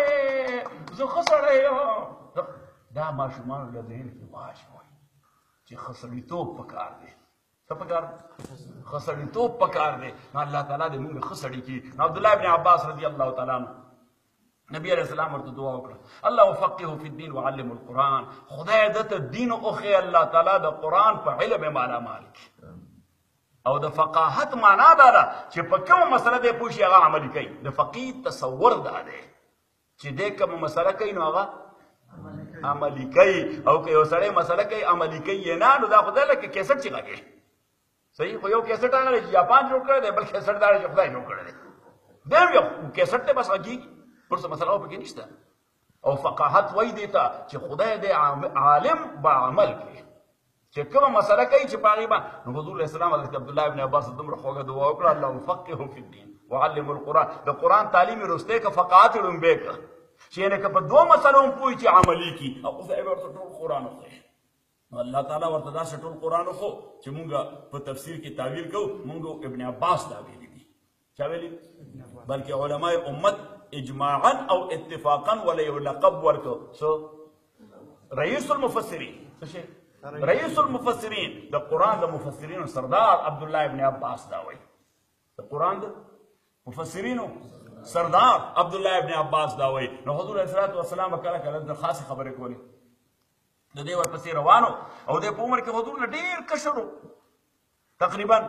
زه ښه سړی یم دا ماشومانو له ذهن کې واچوئ چې ښه سړیتوب پکار دی څه پکار دی ښه سړیتوب پکار دی نو الله تعالی دې موږ ښه سړي کړي نو عبدالله ابن عباس رضی الله تعالی عنه نبی علیہ السلام ورته دعا وکړه الله وفقهه فی الدین وعلمه القرآن خدای ده ته دین وښیي الله تعالی د قرآن په علم یې مالامال کړي او د فقاهت معنا دا ده چې په کومه مسله دی پوه شي هغه عملي کوي د فقیه تصور دا دی چې دی کومه مسله کوي نو هغه عملي کوي او که یو سړی مسله کوي عملي کوي یې نه نو دا خدای لکه کیسټ چې غږی صحیح خو یو کیسټ هغه دی چې جاپان جوړ کړی دی بل کیسټ دا دی چې خدای جوړ کړی دی دی یو کیسټ دی بس غږیږي نور څه مسله خو پکې نشته او فقاهت وایي دې ته چې خدای دې عالم با عمل کوي چې کومه مسله کوي چې په هغې باندې نو حضور علیه السلام حضرت عبدالله ابن عباس دومره خوږه دعا وکړه الله وفقهه فی الدین وعلمه القرآن د قرآن تعلیم یې وروستی که فقاهت یې ړومبی کړه چې یعنې که په دوه مسلو هم پوهي چې عملي کړي او خدای به ورته ټول قرآن وښیي نو الله تعالی ورته داسې ټول قرآن وښو چې مونږ په تفسیر کې تعویل کوو مونږ ابن عباس دا ویلي دي چا ویلي بلکې علماء امت اجماعا او اتفاقا ولا یو لقب ورکړو سو رئیس المفسرین څه شی رئیس المفسرین د قرآن د مفسرینو سردار عبدالله ابن عباس دا وایي د قرآن د مفسرینو سردار عبدالله ابن عباس دا وایي نو حضور علیه الصلاة والسلام به کله کله د خاصې خبرې کولې د دې ورپسې روانو او د په عمر کې حضور نه ډېر کشر و تقریبا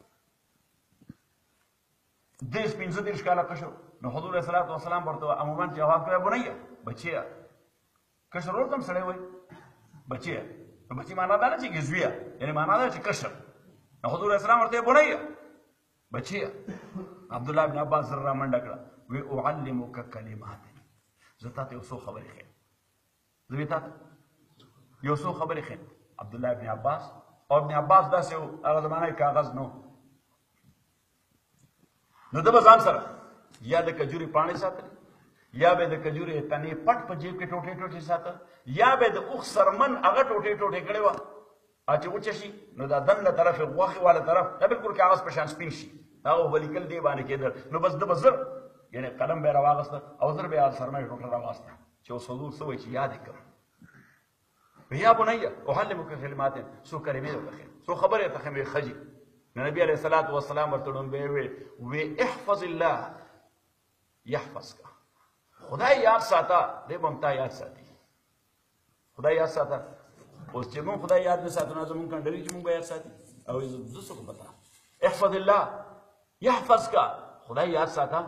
دېرش پنځه دېرش کاله کشر نو حضور علیه الصلاة والسلام ورته عموما جواب کوي بنیه بچیه کشر ورته هم سړی وایي بچیه نو بچی معنا دا نه چې ګزویه یعنې معنا دا چې کشر نو حضور علیه السلام ورته بنیه بچیه عبدالله ابن عباس سره رامنډه کړه وی اعلمک کلمات زه تا ته یو څو خبرې ښیم زه وی تا ته یو څو خبرې ښیم عبدالله ابن عباس او ابن عباس داسې و هغه زمانه کې کاغذ نو نو ده به ځان سره یا د کجورې پاڼې ساتلې یا به د کجورې تنې پټ په جیب کې ټوټې ټوټې ساتل یا به د اوښ سرمن هغه ټوټې ټوټې کړې وه چې وچه شي نو دا دنده طرف یې غوښې والا طرف دا بلکل کاغذ په شان سپین شي هغه ولیکل دی باندې کېدل نو بس د بزر یعنی قلم به راواغسته او زر به سرمایه ټوټه راواغسته چې اوس حضور سوي چې یاد کړم یا بنیا اعلمک کلمات سو کلمې وکړه سو خبره ته مې خجی نبی علیہ الصلوۃ والسلام ورته وی وی احفظ الله يحفظك خدای یاد ساته دې بمتا یاد ساتي خدای یاد ساته اوس چې مون خدای یاد نه ساتو نه زمون کنډری چې مون به یاد ساتي او زه څه پتا احفظ الله يحفظك خدای یاد ساته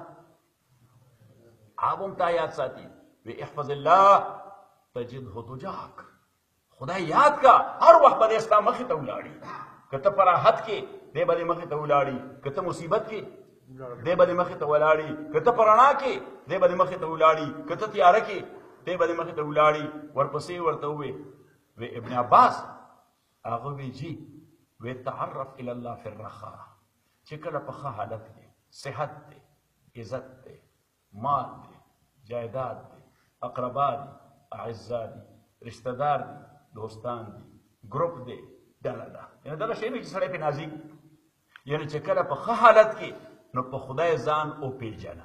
بمتا یاد ساتي وی احفظ الله تجده تجاهك خدای یاد کا ہر وقت به اسلام مخې ته ولاړی کته پر راحت کې دې به مخې ته ولاړی کته مصیبت کې دې به مخې ته ولاړی کته پر رڼا کې دې به مخې ته ولاړی کته تیار کې دې به مخې ته ولاړی ورپسې ورته وې و ابن عباس هغه وی جی و تعرف الى الله في الرخاء چې کله په ښه حالت کې صحت دی عزت دی مال دی جائیداد دی اقربا دی اعزا دی رشتہ دار دی دوستان دی گروپ دی ډله ده یعنی دغه شی چې سړی پې نازک یعنی چې کله په ښه حالت کې نو په خدای ځان وپېژنه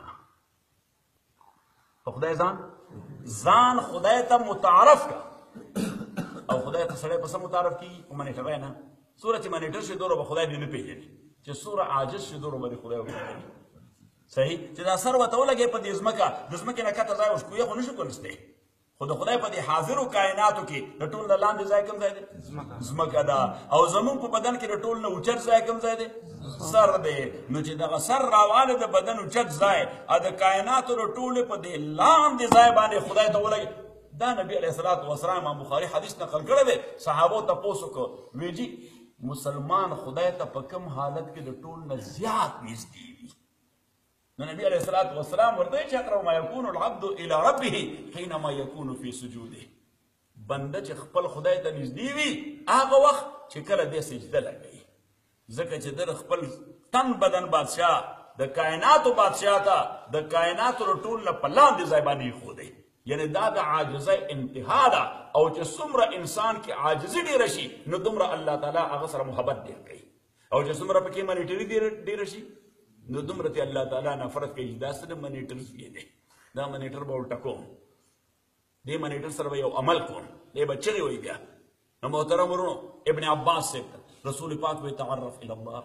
په خدای ځان ځان خدای ته متعارف کا او خدای ته سړی په څه متعارف کېږي په منیټر وایي نه څومره چې منیټر شي دومره به خدای دې نه پېژني چې څومره عاجز شي دومره به دې خدای وپېژني صحیح چې دا سر ورته ولګې په دې ځمکه د ځمکې نه کته ځای وشکوې خو نه شي کولی خو د خدای په دې حاضرو کائناتو کې د ټول نه لاندې ځای کوم ځای دی ځمکه ده او زمونږ په بدن کې د ټول نه اوچت ځای کوم ځای دی سر دی نو چې دغه سر راواله د بدن اوچت ځای ا د کائناتو د ټولې په دې لاندې ځای باندې خدای ته ولګي دا نبی علیه الصلاۃ والسلام امام بخاري حدیث نقل کړی دی صحابو تپوس وکړو وی جي مسلمان خدای ته په کوم حالت کې د ټول نه زیات نږدې وي نو نبی علیہ الصلوۃ والسلام ورته چې اقرب ما يكون العبد الى ربه حينما يكون في سجوده بنده چې خپل خدای ته نږدې وي هغه وخت چې کله دې سجده لګوي ځکه چې د خپل تن بدن بادشاہ د کائناتو بادشاہ ته د کائناتو ټول نه په لاندې ځای باندې خودي یعنی دا د عاجزۍ انتها ده او چې څومره انسان کې عاجزي ډېره شي نو دومره الله تعالی هغه سره محبت ډېر کوي او چې څومره پکې منیټري ډېره شي نو دومره ته الله تعالی نفرت کوي دا څه د منیټر دی دا منیټر به ورته کوم دې منیټر سره به یو عمل کوم دې به چغې وایي بیا نو محترم ورونو ابن عباس صاحب رسول پاک وی تعرف الى الله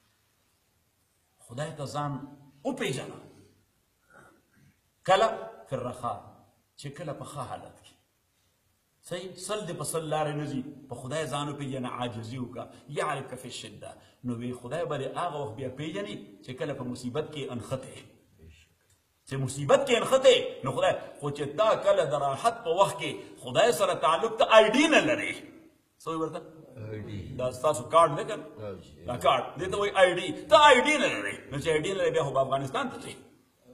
خدای ته ځان وپېژنه کله فی الرخاء چې کله په ښه حالت کې صحیح سل دې په سل لارې نه ځي په خدای ځان وپېژنه عاجزي وکړه یعرفک فی الشده نو وی خدای به هغه وخت بیا پیژني چې کله په مصیبت کې انخته چې مصیبت کې انخته نو خدای خو چې تا کله د راحت په وخت کې خدای سره تعلق ته آی ډي نه لري سوې ورته دا ستاسو کارډ نه کړ دا کارډ دې ته وایي آی ډي ته آی ډي نه لري نو چې آی ډي نه لري بیا خو افغانستان ته ځي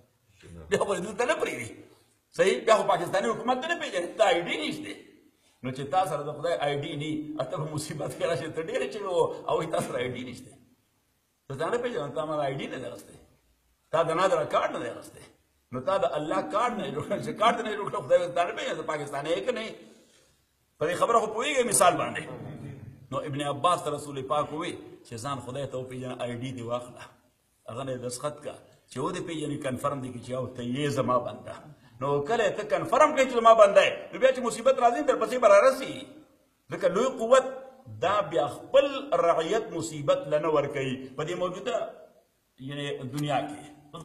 بیا خو دلته نه پرېږدي صحیح بیا خو پاکستاني حکومت ته نه پېژني ته آی ډي نشته نو چې تا سره د خدای آی ډي نی اته په مصیبت کې راشي ته ډېرې چې وو او تا سره آی ډي نشته ته ځان نه پېژنې تا ما آی ډي نه درسته تا د نادر کارت نه درسته نو تا د الله کارت نه جوړ چې کارت نه جوړ خدای ته نه پېژنې پاکستاني کې نه په خبره خو پوېږي مثال باندې نو ابن عباس رسول پاک وی چې ځان خدای ته پېژنې آی ډي دی واخله هغه نه دسخط کا چې و دې پېژنې کنفرم دي چې او ته یې زما بنده نو کله ته کنفرم کوي چې ما بندای نو بیا چې مصیبت راځي در پسې به راسي ځکه لوی قوت دا بیا خپل رعیت مصیبت لنه ورکوي په دې موجوده یعنی دنیا کې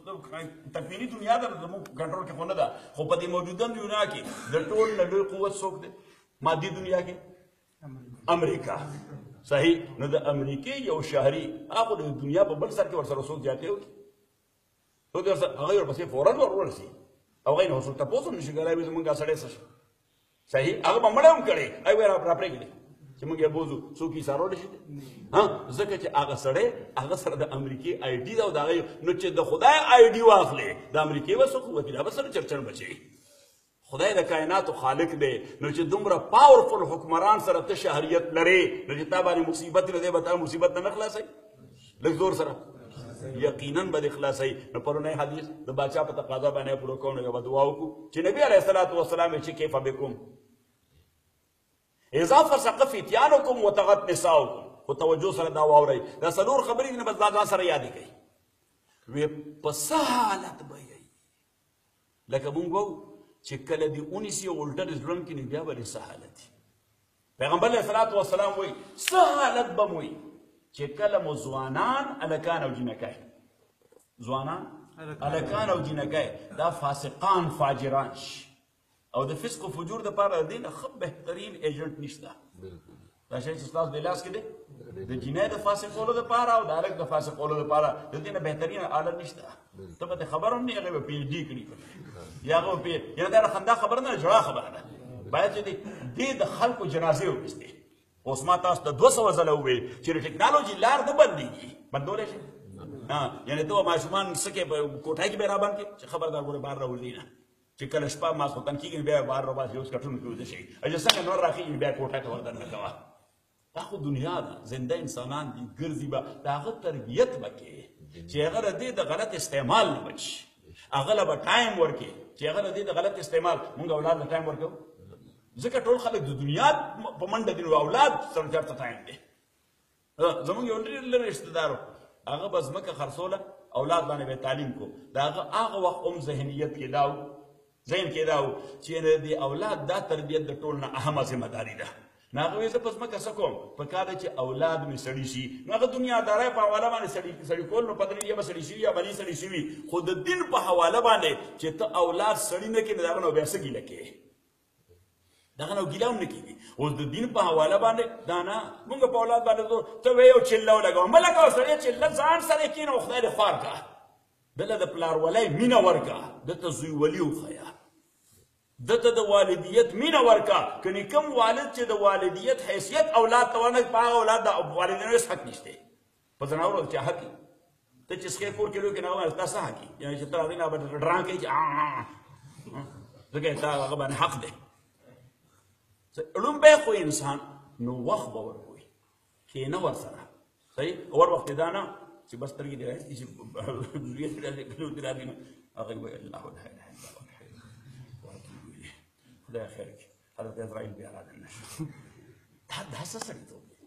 تکویني دنیا ده زموږ کنټرول کې خو نه ده خو په دې موجوده دنیا کې د ټول نه لوی قوت څوک دی مادي دنیا کې امریکا صحیح نو د امریکې یو شهري هغه د دنیا په بل سر کې ورسره څوک زیاتې وکړي نو هغه ورپسې فورا ورورسي او غیر هوسو تاسو نشي ګرای به زمونږه سړی څه صحیح هغه مړم کړي ای وای را پرېږدي چې موږ یې بوزو څوک یې سارول شي ها ځکه چې هغه سړی هغه سره د امریکای آی ډي دا دا نو چې د خدای آی ډي واخلې د امریکای وسو قوت دا به سره چرچر بچي خدای د کائناتو خالق دی نو چې دومره پاورفل حکمران سره ته شهریت لري نو چې تا باندې مصیبت نه دی به تا مصیبت نه خلاصي لږ زور سره یقینا به اخلاصي نو پرونه حدیث د بادشاہ په تقاضا باندې پوره کوو یو دعا وکړو چې نبی علیه الصلاۃ والسلام چې کیف بكم اذا فسق فتيانكم وتغت نساؤكم خو توجه سره دا واوري دا څلور خبرې نه بس دا سره یاد کړئ وی په څه حالت به یې لکه مونږ وو چې کله دې ونیسي او الټه دې زړه کې نو بیا به دې څه حالت وي پیغمبر علیه الصلاة والسلام وایي څه حالت به مو وي چې کله مو ځوانان هلکان او جینکای ځوانان هلکان او جینکای دا فاسقان فاجران شي او د فسق و فجور دپاره د دې نه ښه بهترین ایجنټ نشته دا شی چې ستاسو د لاس کې دی د جینۍ د فاسقولو دپاره او د هلک د فاسقولو دپاره د دې نه بهترین آله نشته ته به ته خبر هم نه هغې به پی ایچ ډي کړي یا هغه به یعنې دا د خندا خبره نه ژړا خبره ده باید چې دې د خلکو جنازې وویستې اوس ما تاسو ته دوه سوه ځله وویل چې د ټکنالوژي لار نه بندېږي بندولی شي یعنې ته به ماشومان څه کې په کوټه کې به یې رابند کړې چې خبردار ګورې بهر راوځي نه چې کله شپه ماسخوتن کېږي نو بیا یې بهر راباسي اوس کټونو کې ویده شي چې څنګه نور راخېږي بیا کوټه ته ور دننه کوه دا خو دنیا ده زنده انسانان دي ګرځي به د هغه تربیت به کوې چې هغه د دې د غلط استعمال نه بچي هغه له به ټایم ورکړي چې هغه د دې د غلط استعمال مونږ اولاد له ټایم ورکوو ځکه ټول خلک د دنیا په منډه دي نو اولاد سره چېرته ټایم دی زمونږ یو ډېر لرې رشتهدار و هغه به ځمکه خرڅوله اولاد باندې به تعلیم کو د هغه هغه وخت هم ذهنیت کې دا و ذهن کې دا و چې د اولاد دا تربیت د ټول نه اهمه ذمهداري ده نو هغه وایي زه په ځمکه څه کوم په کار ده چې اولاد مې سړي شي نو هغه دنیادارۍ په حواله باندې سړي سړي کول نو پته نه یا به سړي شوي یا به نه سړي شوي خو د دین په حواله باندې چې ته اولاد سړي نه کړې نو د هغه نه بیا څه ګیله کوې دغه نه ګیله هم نه کېږي اوس د دین په حواله باندې دا نه مونږ په اولاد باندې ته وایې یو چله ولګوه مه لګوه سړی چله ځان سره کښېنه او خدای دې خوار کړه دله د پلارولۍ مینه ورکړه دته زویولي وښیه دته د والدیت مینه ورکړه کنې کوم والد چې د والدیت حیثیت اولاد ته ورنه په هغه اولاد د والدینو هېڅ حق نشته په ځناورو چا حق ته چې سخی کور کې لوی کې نه وایې ستا څه حق یعنې چې ته هغې نه به ډران کوي چې ځکه ستا هغه باندې حق دی لومبی خو انسان نو وخت به ورکوي کښېنه ورسره صحیح ور وخت دا نه چې بس سترګې دې راځي چې ذریت دې راځي کلو دې راځي نو هغه وایي الله لا اله الا الله خدای خیر کړي حضرت اسرائیل بیا راغلی نه شو دا دا څه سړیتوب دی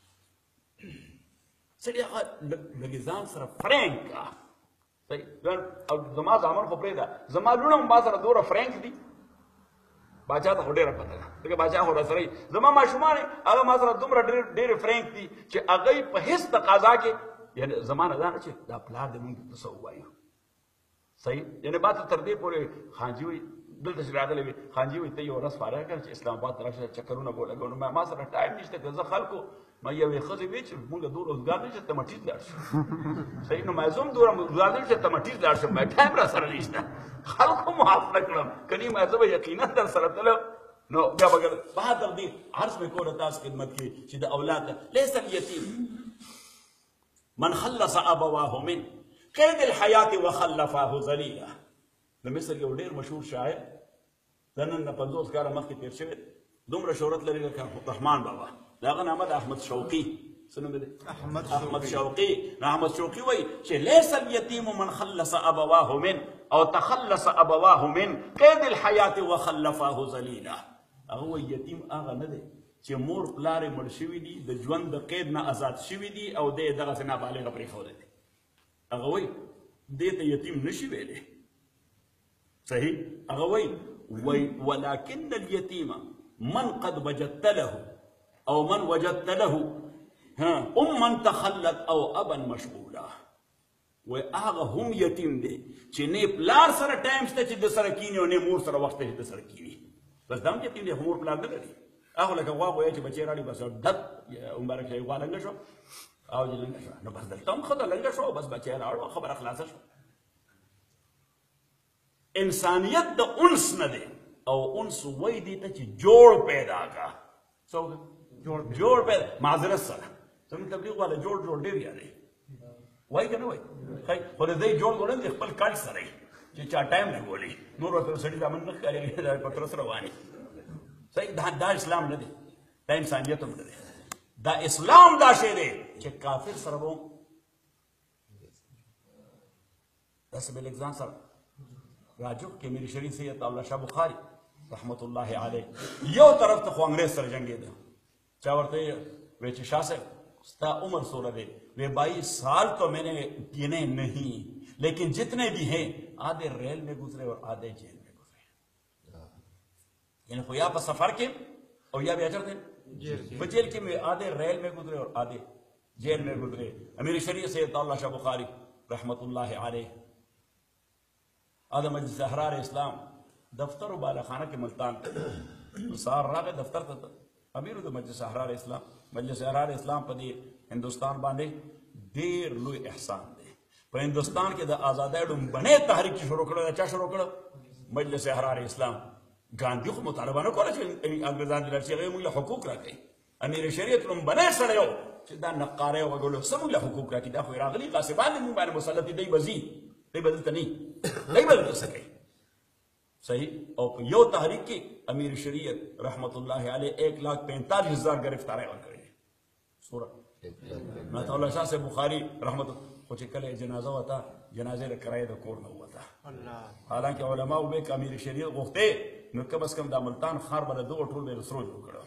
سړي هغه لږ ځان سره فرینک کا صحیح او زما زامن خو پرېږده زما لوڼه هم ما سره دومره فرینک دي باچا ته خو ډېره پته ده ځکه باچا خو راسره وي زما ماشومان هغه ما سره دومره ډېرې فرینک دي چې هغوی په هېڅ تقاضا کې یعنې زما نه دا نه چې دا پلار دی مونږ ته څه ووایو صحیح یعنې ما ته تر دې پورې خانجي وایي دلته چې راغلی وي خانجي وایي ته یو ورځ فارغ کړه چې اسلام آباد ته راشه چکرونه به ولګوو نو ما سره ټایم نشته که زه خلکو ما یوې ښځې وایي چې مونږ دومره روزګار نه چې ته مټیز لاړ شو صحیح نو ما زه هم دومره روزګار نه چې ته مټیز لاړ شم ما ټایم را سره نشته خلکو معاف نه کړم که نه ما زه به یقینا در سره تلم نو بیا به بهادر دي عرض مې کوله تاسو خدمت کې چې د اولاد لیس الیتیم من خلص ابواه من قید الحیات وخلفاه ذلیلا د مصر یو ډېر مشهور شاعر د نن نه پنځوس کاله مخکې تېر شوی دومره شهرت لري لکه رحمان بابا د هغه نامه د احمد شوقي څه نوم دی احمد شوقي نو احمد شوقي وایي چې لیس الیتیم من خلص ابواه من او تخلص ابواه من قید الحیات وخلفاه ذلیلا هغه وایي یتیم هغه نه دی چې مور پلار یې مړ شوي دي د ژوند د قید نه آزاد شوي دي او دی یې دغسې نابالغه پرېښودی دی هغه وایي دې ته یتیم نشي ویلی صحیح هغه وایي ولكن اليتيم من قد وجدت له او من وجدت له اما تخلت او ابا مشغولا و هغه هم یتیم دی چې نه پلار سره ټایم شته چې د سره کینی او نه مور سره وخت چې د سره کینی بس دا هم یتیم دی مور پلار نه لري هغه لکه غوا وایي چې بچی راړي بس ډک مبارک شي غوا لنګه شو او دې لنګه شو نو بس دلته هم خدای لنګه شو بس بچی راړو خبره خلاصه شو انسانیت د انس نه دی او انس وایي دې ته چې جوړ پیدا کا څوک جوړ پیدا معذرت سره زموږ تبلیغ والا جوړ جوړ ډېر یادوي وایي که نه وایي ښایي خو د دی جوړ ګورل د خپل کټ سره یې چې چا ټایم نه ګولي نور ورته سړي زامن نه ښکاري په ترس رواني صحیح دا دا اسلام نه دی دا انسانیت هم نه دی دا اسلام دا شی دی چې کافر سره به داسې بل ایک ځان سره راجو کې میر شریف سید الله شاه بخاری رحمت الله علیه یو طرف ته خو انګریز سره جنګېده چا ورته وی چې شاه صاحب ستا عمر څومره دی وی بائیس سال تو میں نے گنے نہیں लेकिन जितने भी हैं आधे रेल में गुजरे और आधे जेल में गुजरे। यानी खुया पर सफर के और या बेहतर थे जेल के में आधे रेल में गुजरे और आधे जेल में गुजरे। अमीर शरीयत सैयद अल्लाह शाह बुखारी रहमतुल्लाह अलैह आदम ज़हरार इस्लाम दफ्तर व बाला खाना के मुल्तान सार राग दफ्तर था अमीर मजलिस अहरार इस्लाम मजलिस अहरार इस्लाम पर हिंदुस्तान बांधे देर लुई एहसान दे पर हिंदुस्तान के आजाद बने तहरीक शुरू करो अच्छा शुरू करो मजलिस अहरार इस्लाम गांधी को मुतालबा न करो अंग्रेजान लड़चे मुझे हुकूक रखे अमीर शरीयत बने सड़े हो सीधा नकारे वगोलो सब मुझे हुकूक रखी दा रागली का से बाद मुंह मुसलती दई बजी दई बदलता नहीं नहीं बदल सके सही। और यो तहरीक की अमीर शरीयत रहमतुल्लाह अलैह एक लाख पैंतालीस हजार गिरफ्तार करे सूरत मैं शाह से बुखारी रहमत कुछ कल जनाजा हुआ था जनाजे ने कराए तो कोर न हुआ था हालांकि उलमा उबे का अमीर शरीयत गुफ्ते न कम अज कम दा मुल्तान खार बना दो ठोल में रसरोज हो करो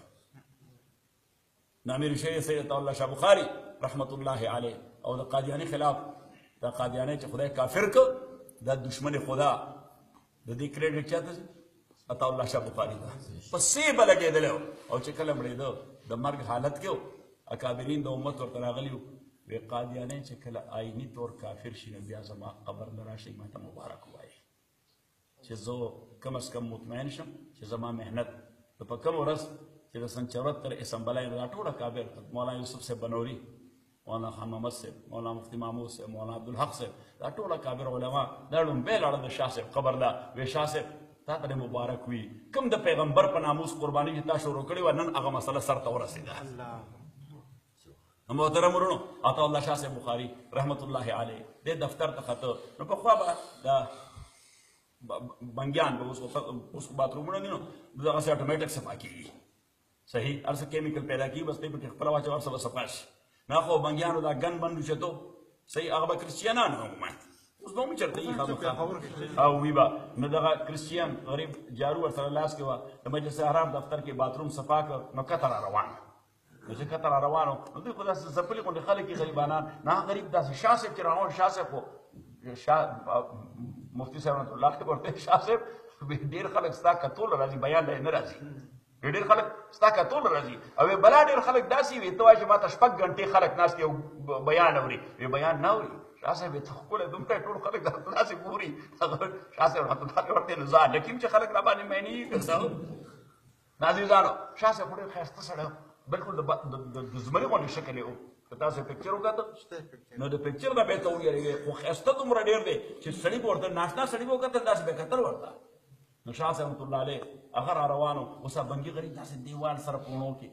न अमीर शरीयत सैयद अल्लाह शाह बुखारी रहमतुल्लाह अलैह और कादियानी खिलाफ दा कादियानी च खुदा काफिर को दा दुश्मन खुदा दी क्रेडिट चाहते अताउल्लाह शाह बुखारी का पसे बलगे दिलो और चिकल बड़े दो द मर्ग हालत क्यों अकाबरीन द उम्मत और तरागलियो वे कादियाने चिकल आईनी तौर काफिर शिन ब्याजमा कबर दराशी मत मुबारक हुआ जो कम अज कम मुतमैन शम जमा मेहनत तो पकम वरस जो सन चौहत्तर इसम्बला राठौड़ काबिर मौलाना यूसुफ से बनौरी मौलाना खान मोहम्मद से मौलाना मुफ्ती मामूद से मौलाना अब्दुल हक से राठौड़ काबिर उलमा दड़ुम बे लड़ शाह से कबरदा वे शाह से तातरे मुबारक हुई कम द पैगंबर पर नामूस कुर्बानी जितना शुरू करी व नन अगा मसला सर तौर सीधा मोहतरम उरणो अताउल्लाह शाह से बुखारी रहमतुल्लाह अलैह दे दफ्तर तखत न पखवा दा बंग्यान उसको उसको बाथरूम में नो दगा से ऑटोमेटिक सफा की सही अर्स केमिकल पैदा की बस पे पलवा चवर सब सफाश ना खो बंग्यान दा गन बन तो सही अगबा क्रिश्चियना न मैं उस दो में चलते ही खबर आ वीबा न दगा क्रिश्चियन गरीब जारू और सलास के वा मजलिस हराम दफ्तर के बाथरूम सफा कर न कतरा रवान मुझे कतरा रवान हो तो खुदा से जपली को खाली की गरीबाना ना गरीब दा शाह से चिराओ शाह से को शाह मुफ्ती साहब अल्लाह के बोलते शाह साहब ढेर खलक स्ता कतोल राजी बयान न राजी ढेर खलक स्ता कतोल राजी अब बला ढेर खलक दासी वे तो आज माता शपक घंटे खलक नास के बयान औरी वे बयान ना औरी शाह साहब तो कोले तुम पे टोल खलक दासी पूरी शाह साहब हाथ उठा के वर्ते नजा लेकिन जे खलक रबानी मैं नहीं करता नाजी जानो शाह साहब बड़े खस्ता सड़ा बिल्कुल दुश्मनी को शक्ल हो कता से पिक्चर होगा तो न तो पिक्चर दा बेतो हो यार वो खस्ता तुम रडेर दे कि सड़ी बोलते नाचना सड़ी वो करते दास बेखतर वर्ता न शाह से रहमतुल्लाह अलैह अगर आरवानो उसा बंगी गरी दास दीवार सर कोणों की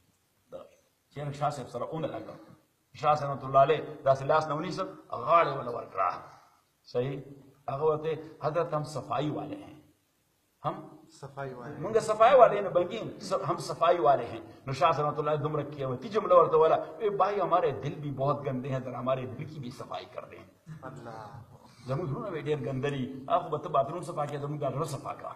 चेन शाह से सर उन लगा शाह से रहमतुल्लाह अलैह दास लास नवनी सब अगाड़े वाला वर्करा सही अगवते हजरत हम सफाई वाले हैं हम सफाई वाले मुंगे सफाई वाले ने बंगी हम सफाई वाले हैं नुशाह रहमतुल्लाह दुम रखी है ती जुमला और तो वाला ए भाई हमारे दिल भी बहुत गंदे हैं जरा हमारे दिल की भी सफाई कर दें अल्लाह जमु ना वे ढेर गंदरी आप बत बाथरूम सफा किया जमु गारो सफा का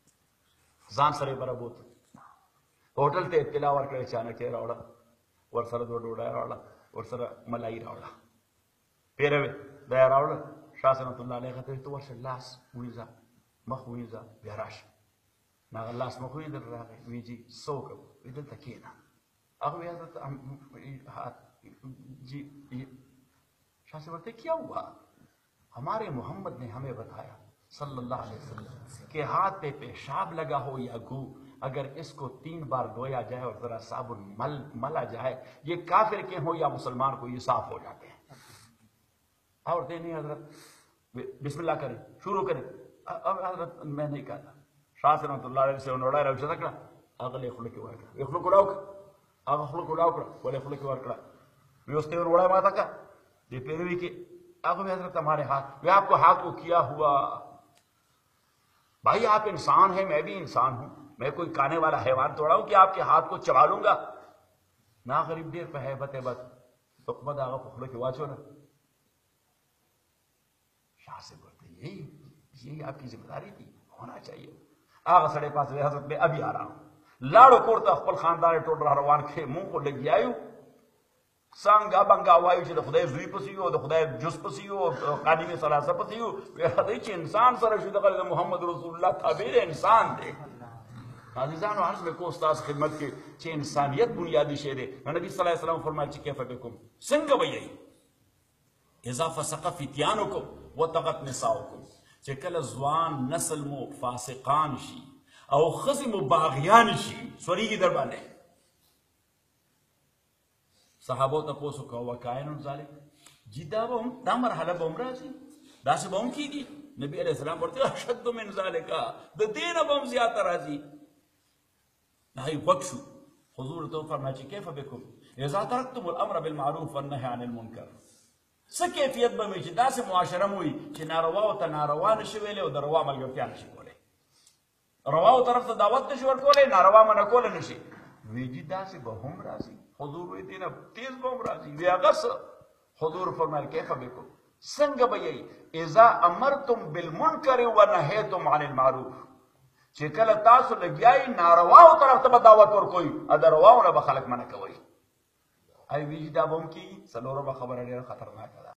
जान सरे बराबोत होटल ते इत्तला वर करे अचानक के रावड़ा वर सर दो डोड़ा रावड़ा वर सर मलाई रावड़ा पेरे दया रावड़ा शाह रहमतुल्लाह अलैह कहते तो वर लास हुईजा मखुईजा बेराश ना लास मखुई दर रहा है वीजी सो को इधर तकीना अब ये जी शाह से बोलते क्या हुआ हमारे मोहम्मद ने हमें बताया सल्लल्लाहु अलैहि वसल्लम के हाथ पे पेशाब लगा हो या गू अगर इसको तीन बार धोया जाए और जरा साबुन मल मला जाए ये काफिर के हो या मुसलमान को ये साफ हो जाते हैं और देने हजरत बिस्मिल्लाह करें शुरू करें अब हजरत मैं नहीं कहा शाह से रहमतुल्लाह अलैह से उन्होंने रहा है सकड़ा अगले खुले के वर्क एक खुले को डाउक आग खुले को डाउक बोले खुले के वर्क व्यवस्था और उड़ा माता का ये पेरवी के आग में हजरत हमारे हाथ वे आपको हाथ को किया हुआ भाई आप इंसान हैं मैं भी इंसान हूं मैं कोई खाने वाला हैवान तोड़ा हूं कि आपके हाथ को चबा लूंगा ना गरीब देर पे है बते बत तो खुद आगा खुले के वाचो ना शाह से बोलते यही यही आपकी जिम्मेदारी थी होना चाहिए आगा सड़े पास वे हजरत में अभी आ रहा हूं लाड़ो कोरता अखपल खानदान टोट रहा रवान के मुंह को लग आयु څنګه بنګا وایو چې د خدای زوی پسې یو د خدای جز پسې یو قادم ثلاثه پسې یو هغه چې انسان سره شو د محمد رسول الله تابع انسان دی عزیزانو عرض میں کو استاد خدمت کے چې انسانیت بنیادی شی دی نبی صلی الله علیه وسلم فرمایي چې کیف بكم څنګه وایي اذا فسق فتيانكم وطغت نساؤكم چې کله ځوان نسل مو فاسقان شي او خزم باغیان شي سوريږي در باندې صحابو تاسو کو وکاین ذالک جدا هم دا مرحله به عمره سي دا څه به هم کیږي نبی علیہ السلام ورته اشد من ذالک د دین به هم زیات راځي نهي وقشو حضور تو فرمایي چې کیف بكم اذا تركتم الامر بالمعروف والنهي عن المنكر څه کیفیت به مې چې داسې معاشره مو وي چې ناروا او ته ناروا نشي ویلی او د روا ملګرتیا نشي کولی رواو طرف ته دعوت نشي ورکولی ناروا منع کولی نشي وی جي داسې به هم راځي حضور وی دې نه تیز به هم راځي وی هغه څه حضور فرمایل کیف بكم څنګه به یې اذا امرتم بالمنکر ونهیتم عن المعروف چې کله تاسو لګیای نارواو طرف ته به دعوت ورکوئ ا د رواو نه به خلک منع کوئ ای وی دا بوم کی څلورمه خبره ډیره خطرناکه ده